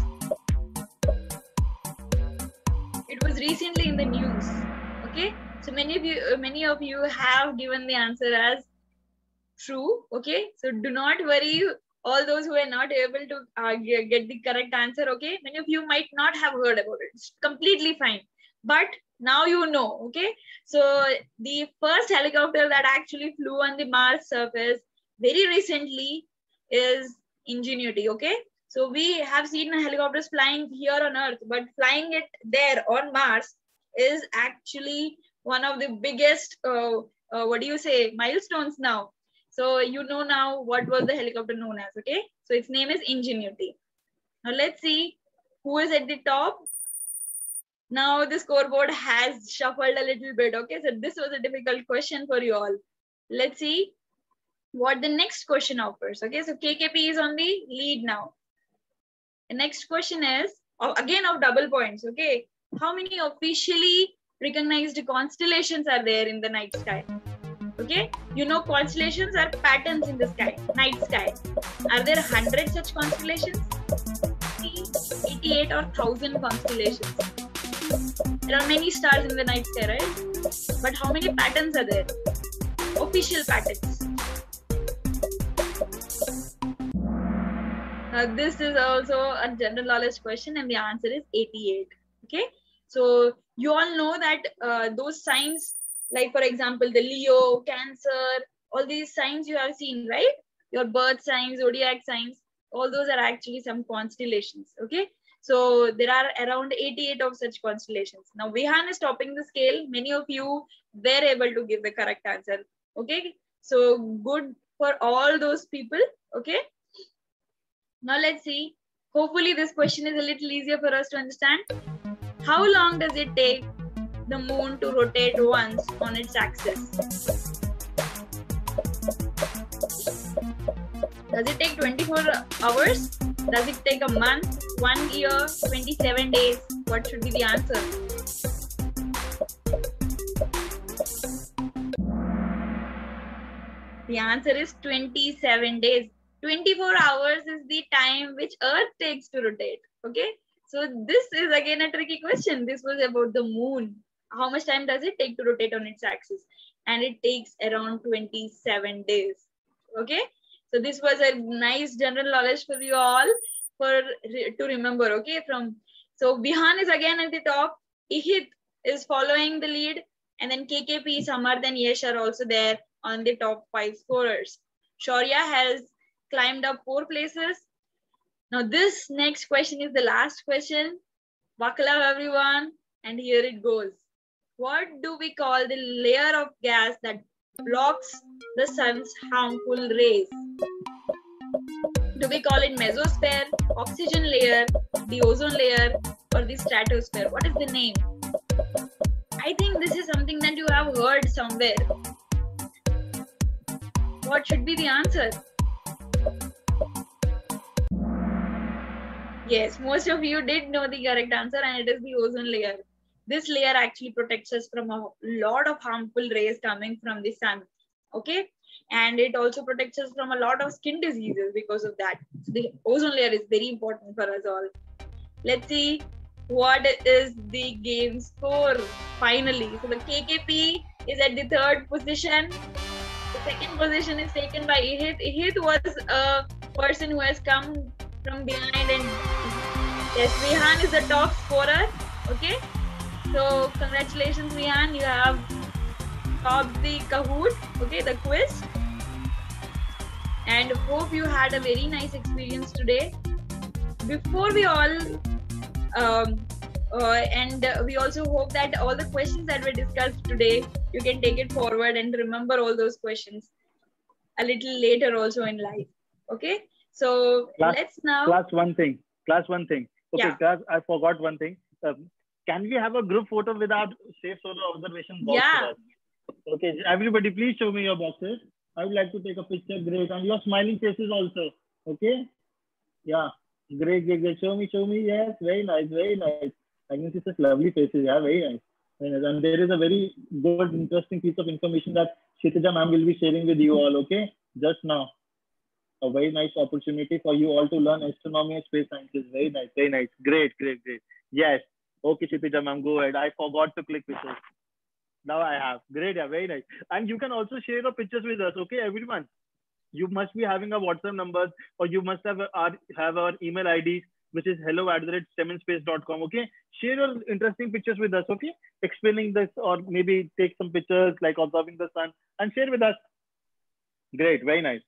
Speaker 2: It was recently in the news. Okay, so many of you many of you have given the answer as true. Okay, so do not worry, all those who are not able to uh, get the correct answer. Okay, many of you might not have heard about it. It's completely fine, but now you know. Okay, so the first helicopter that actually flew on the Mars surface very recently is Ingenuity. Okay, so we have seen helicopters flying here on Earth, but flying it there on Mars is actually one of the biggest uh, uh, what do you say milestones now. So you know now what was the helicopter known as. Okay, so its name is Ingenuity. Now let's see who is at the top. Now the scoreboard has shuffled a little bit. Okay, so this was a difficult question for you all. Let's see what the next question offers. Okay, so K K P is on the lead now. The next question is again of double points. Okay, how many officially recognized constellations are there in the night sky? Okay, you know constellations are patterns in the sky, night sky. Are there one hundred such constellations? eighty-eight or one thousand constellations. There are many stars in the night sky, right? But how many patterns are there? Official patterns. Now this is also a general knowledge question and the answer is eighty-eight. Okay, so you all know that uh, those signs, like for example, the Leo, Cancer, all these signs you have seen, right? Your birth signs, zodiac signs, all those are actually some constellations. Okay, so there are around eighty-eight of such constellations. Now Vihan is topping the scale. Many of you were able to give the correct answer. Okay, so good for all those people. Okay, now let's see. Hopefully this question is a little easier for us to understand. How long does it take the moon to rotate once on its axis? Does it take twenty-four hours? Does it take a month, one year, twenty-seven days? What should be the answer? The answer is twenty-seven days. twenty-four hours is the time which Earth takes to rotate. Okay, so this is again a tricky question. This was about the moon. How much time does it take to rotate on its axis? And it takes around twenty-seven days. Okay, so this was a nice general knowledge for you all for to remember. Okay, from so Vihan is again at the top. Ihit is following the lead, and then K K P, Samarth, and Yesh are also there on the top five scorers. Shaurya has climbed up four places. Now this next question is the last question. Buckle up everyone, and here it goes. What do we call the layer of gas that blocks the sun's harmful rays? Do we call it mesosphere, oxygen layer, the ozone layer, or the stratosphere? What is the name? I think this is something that you have heard somewhere. What should be the answer? Yes, most of you did know the correct answer, and it is the ozone layer. This layer actually protects us from a lot of harmful rays coming from the sun. Okay, and it also protects us from a lot of skin diseases because of that. So the ozone layer is very important for us all. Let's see what is the game score finally. So the K K P is at the third position. The second position is taken by Ihit. Ihit was a person who has come from behind, and yes, Vihan is the top scorer. Okay, so congratulations Vihan, you have topped the Kahoot, okay, the quiz, and hope you had a very nice experience today. Before we all um, Uh, and uh, we also hope that all the questions that were discussed today, you can take it forward and remember all those questions a little later also in life. Okay, so
Speaker 3: Class,
Speaker 2: let's now.
Speaker 3: Class one thing. Class one thing. Okay,
Speaker 2: Yeah.
Speaker 3: class. I forgot one thing. Um, can we have a group photo with our safe solar observation box?
Speaker 2: Yeah.
Speaker 3: Okay, everybody, please show me your boxes. I would like to take a picture. Great, and your smiling faces also. Okay. Yeah. Great, great, great. Show me, show me. Yes, very nice, very nice. I can see such lovely faces. Yeah, very nice. Very nice. And there is a very good, interesting piece of information that Kshitija ma'am will be sharing with you all. Okay, just now. A very nice opportunity for you all to learn astronomy and space sciences. Very nice, very nice. Great, great, great. Yes. Okay, Kshitija ma'am, go ahead. I forgot to click pictures. Now I have. Great, yeah, very nice. And you can also share your pictures with us. Okay, everyone. You must be having a WhatsApp number, or you must have our have our email I D, which is hello at the rate stem in space dot com. Okay, share your interesting pictures with us. Okay, explaining this, or maybe take some pictures like observing the sun and share with us. Great, very nice.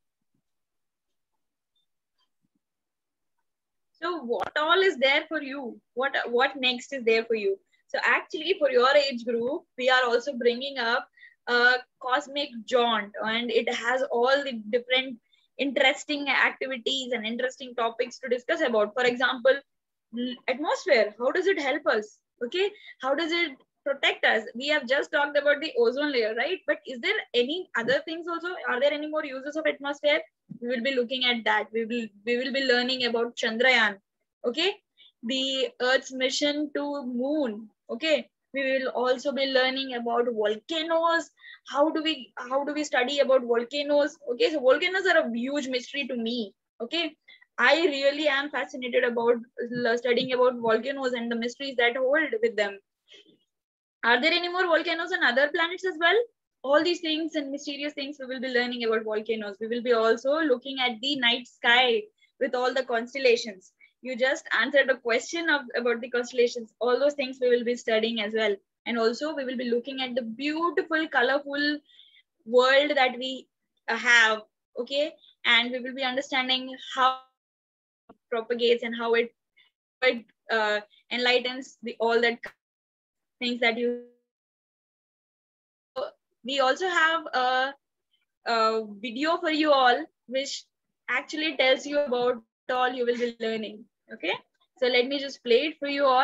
Speaker 2: So what all is there for you? What what next is there for you? So actually, for your age group, we are also bringing up a cosmic jaunt, and it has all the different interesting activities and interesting topics to discuss about. For example, atmosphere. How does it help us? Okay, how does it protect us? We have just talked about the ozone layer, right? But is there any other things also? Are there any more uses of atmosphere? We will be looking at that. We will we will be learning about Chandrayaan. Okay, the Earth's mission to moon. Okay, we will also be learning about volcanoes. How do we how do we study about volcanoes? Okay, so volcanoes are a huge mystery to me. Okay, I really am fascinated about studying about volcanoes and the mysteries that hold with them. Are there any more volcanoes on other planets as well? All these things and mysterious things we will be learning about volcanoes. We will be also looking at the night sky with all the constellations. You just answered a question of, about the constellations. All those things we will be studying as well. And also we will be looking at the beautiful, colorful world that we have. Okay. And we will be understanding how it propagates and how it, it uh, enlightens the all that things that you. We also have a, a video for you all, which actually tells you about all you will be learning. Okay, so let me just play it for you all.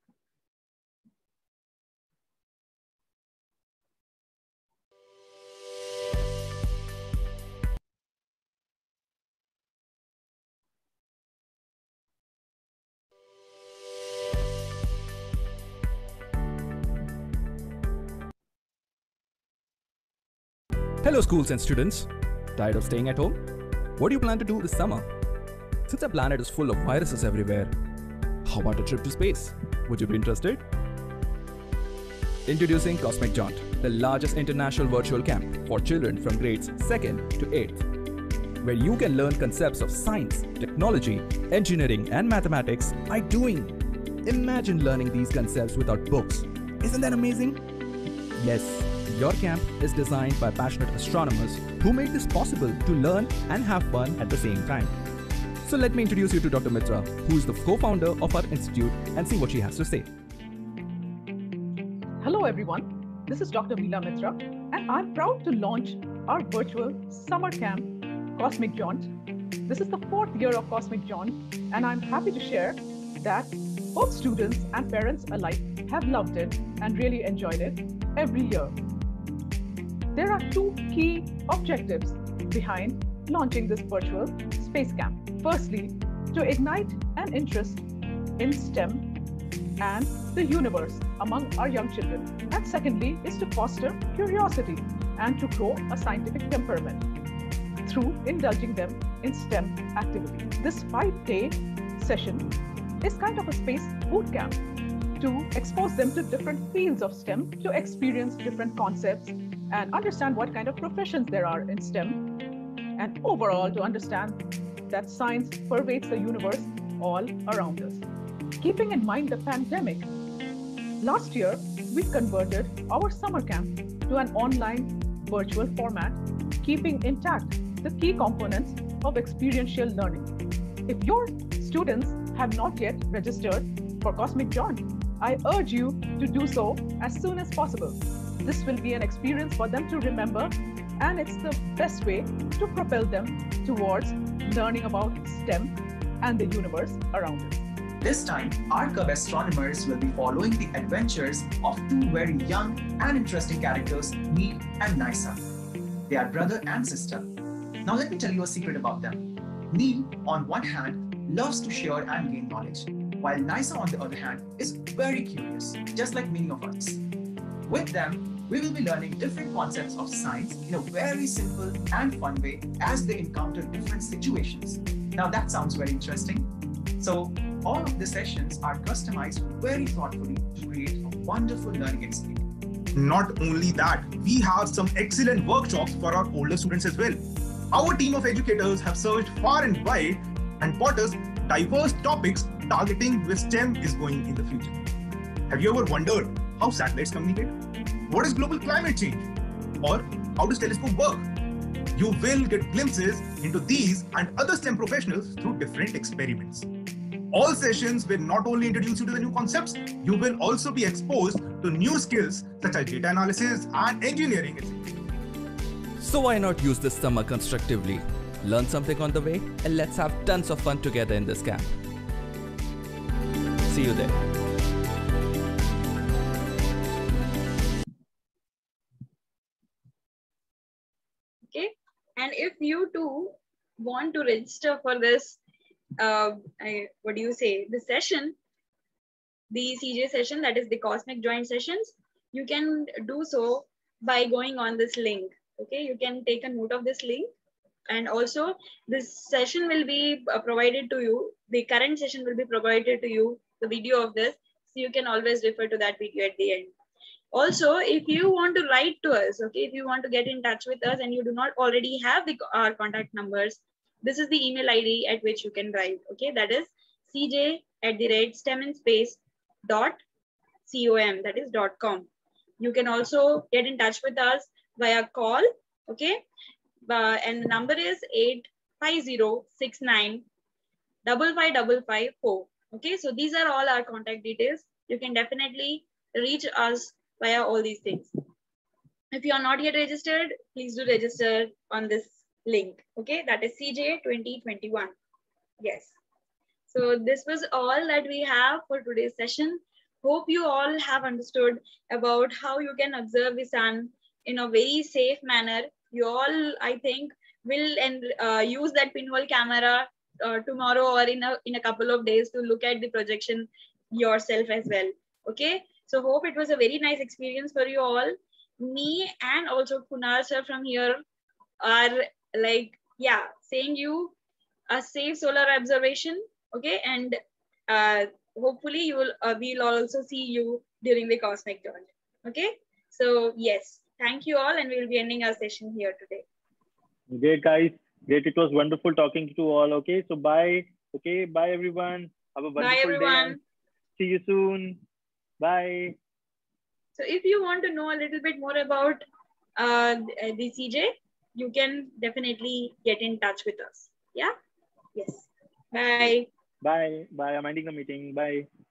Speaker 4: Hello schools and students. Tired of staying at home? What do you plan to do this summer? Since our planet is full of viruses everywhere, how about a trip to space? Would you be interested? Introducing Cosmic Jaunt, the largest international virtual camp for children from grades second to eighth, where you can learn concepts of science, technology, engineering and mathematics by doing. Imagine learning these concepts without books. Isn't that amazing? Yes. Your camp is designed by passionate astronomers who made this possible to learn and have fun at the same time. So let me introduce you to Doctor Mitra, who is the co-founder of our institute, and see what she has to say.
Speaker 5: Hello everyone, this is Doctor Meela Mitra, and I'm proud to launch our virtual summer camp, Cosmic Jaunt. This is the fourth year of Cosmic Jaunt, and I'm happy to share that both students and parents alike have loved it and really enjoyed it every year. There are two key objectives behind launching this virtual space camp. Firstly, to ignite an interest in STEM and the universe among our young children. And secondly, is to foster curiosity and to grow a scientific temperament through indulging them in STEM activities. This five-day session is kind of a space boot camp to expose them to different fields of STEM, to experience different concepts and understand what kind of professions there are in STEM, and overall to understand that science pervades the universe all around us. Keeping in mind the pandemic, last year we converted our summer camp to an online virtual format, keeping intact the key components of experiential learning. If your students have not yet registered for Cosmic John. I urge you to do so as soon as possible. This will be an experience for them to remember, and it's the best way to propel them towards learning about STEM and the universe around us.
Speaker 6: This time, our Cub astronomers will be following the adventures of two very young and interesting characters, Neil and Nysa. They are brother and sister. Now let me tell you a secret about them. Neil, on one hand, loves to share and gain knowledge, while Nysa, on the other hand, is very curious, just like many of us. With them, we will be learning different concepts of science in a very simple and fun way as they encounter different situations. Now that sounds very interesting. So all of the sessions are customized very thoughtfully to create a wonderful learning experience.
Speaker 7: Not only that, we have some excellent workshops for our older students as well. Our team of educators have searched far and wide and brought us diverse topics targeting where STEM is going in the future. Have you ever wondered how satellites communicate? What is global climate change? Or how does telescope work? You will get glimpses into these and other STEM professionals through different experiments. All sessions will not only introduce you to the new concepts, you will also be exposed to new skills such as data analysis and engineering.
Speaker 4: So why not use this summer constructively? Learn something on the way, and let's have tons of fun together in this camp. See you there.
Speaker 2: Okay, and if you too want to register for this, uh, I, what do you say, the session, the C J session, that is the Cosmic Joint sessions, you can do so by going on this link. Okay, you can take a note of this link, and also this session will be uh, provided to you. The current session will be provided to you, the video of this, so you can always refer to that video at the end. Also, if you want to write to us, okay, if you want to get in touch with us and you do not already have the our contact numbers, this is the email I D at which you can write. Okay, that is c j at the rate stem in space dot com, that is dot com. You can also get in touch with us via call. Okay, uh, and the number is eight five zero six nine five five five five four. Okay, so these are all our contact details. You can definitely reach us via all these things. If you are not yet registered, please do register on this link. Okay, that is C J twenty twenty-one. Yes. So this was all that we have for today's session. Hope you all have understood about how you can observe the sun in a very safe manner. You all, I think, will and uh, use that pinhole camera uh, tomorrow or in a in a couple of days to look at the projection yourself as well. Okay, so hope it was a very nice experience for you all. Me and also Kunal sir from here are like, yeah, saying you a safe solar observation. Okay, and uh, hopefully you will uh, we'll also see you during the Cosmic Jaunt. Okay, so yes, thank you all, and we'll be ending our session here today.
Speaker 3: Great, guys. Great. It was wonderful talking to all. Okay, so bye. Okay, bye everyone. Have a wonderful
Speaker 2: Bye everyone.
Speaker 3: day. See you soon. Bye.
Speaker 2: So if you want to know a little bit more about uh, the C J, you can definitely get in touch with us. Yeah. Yes. Bye.
Speaker 3: Bye. Bye. I'm ending the meeting. Bye.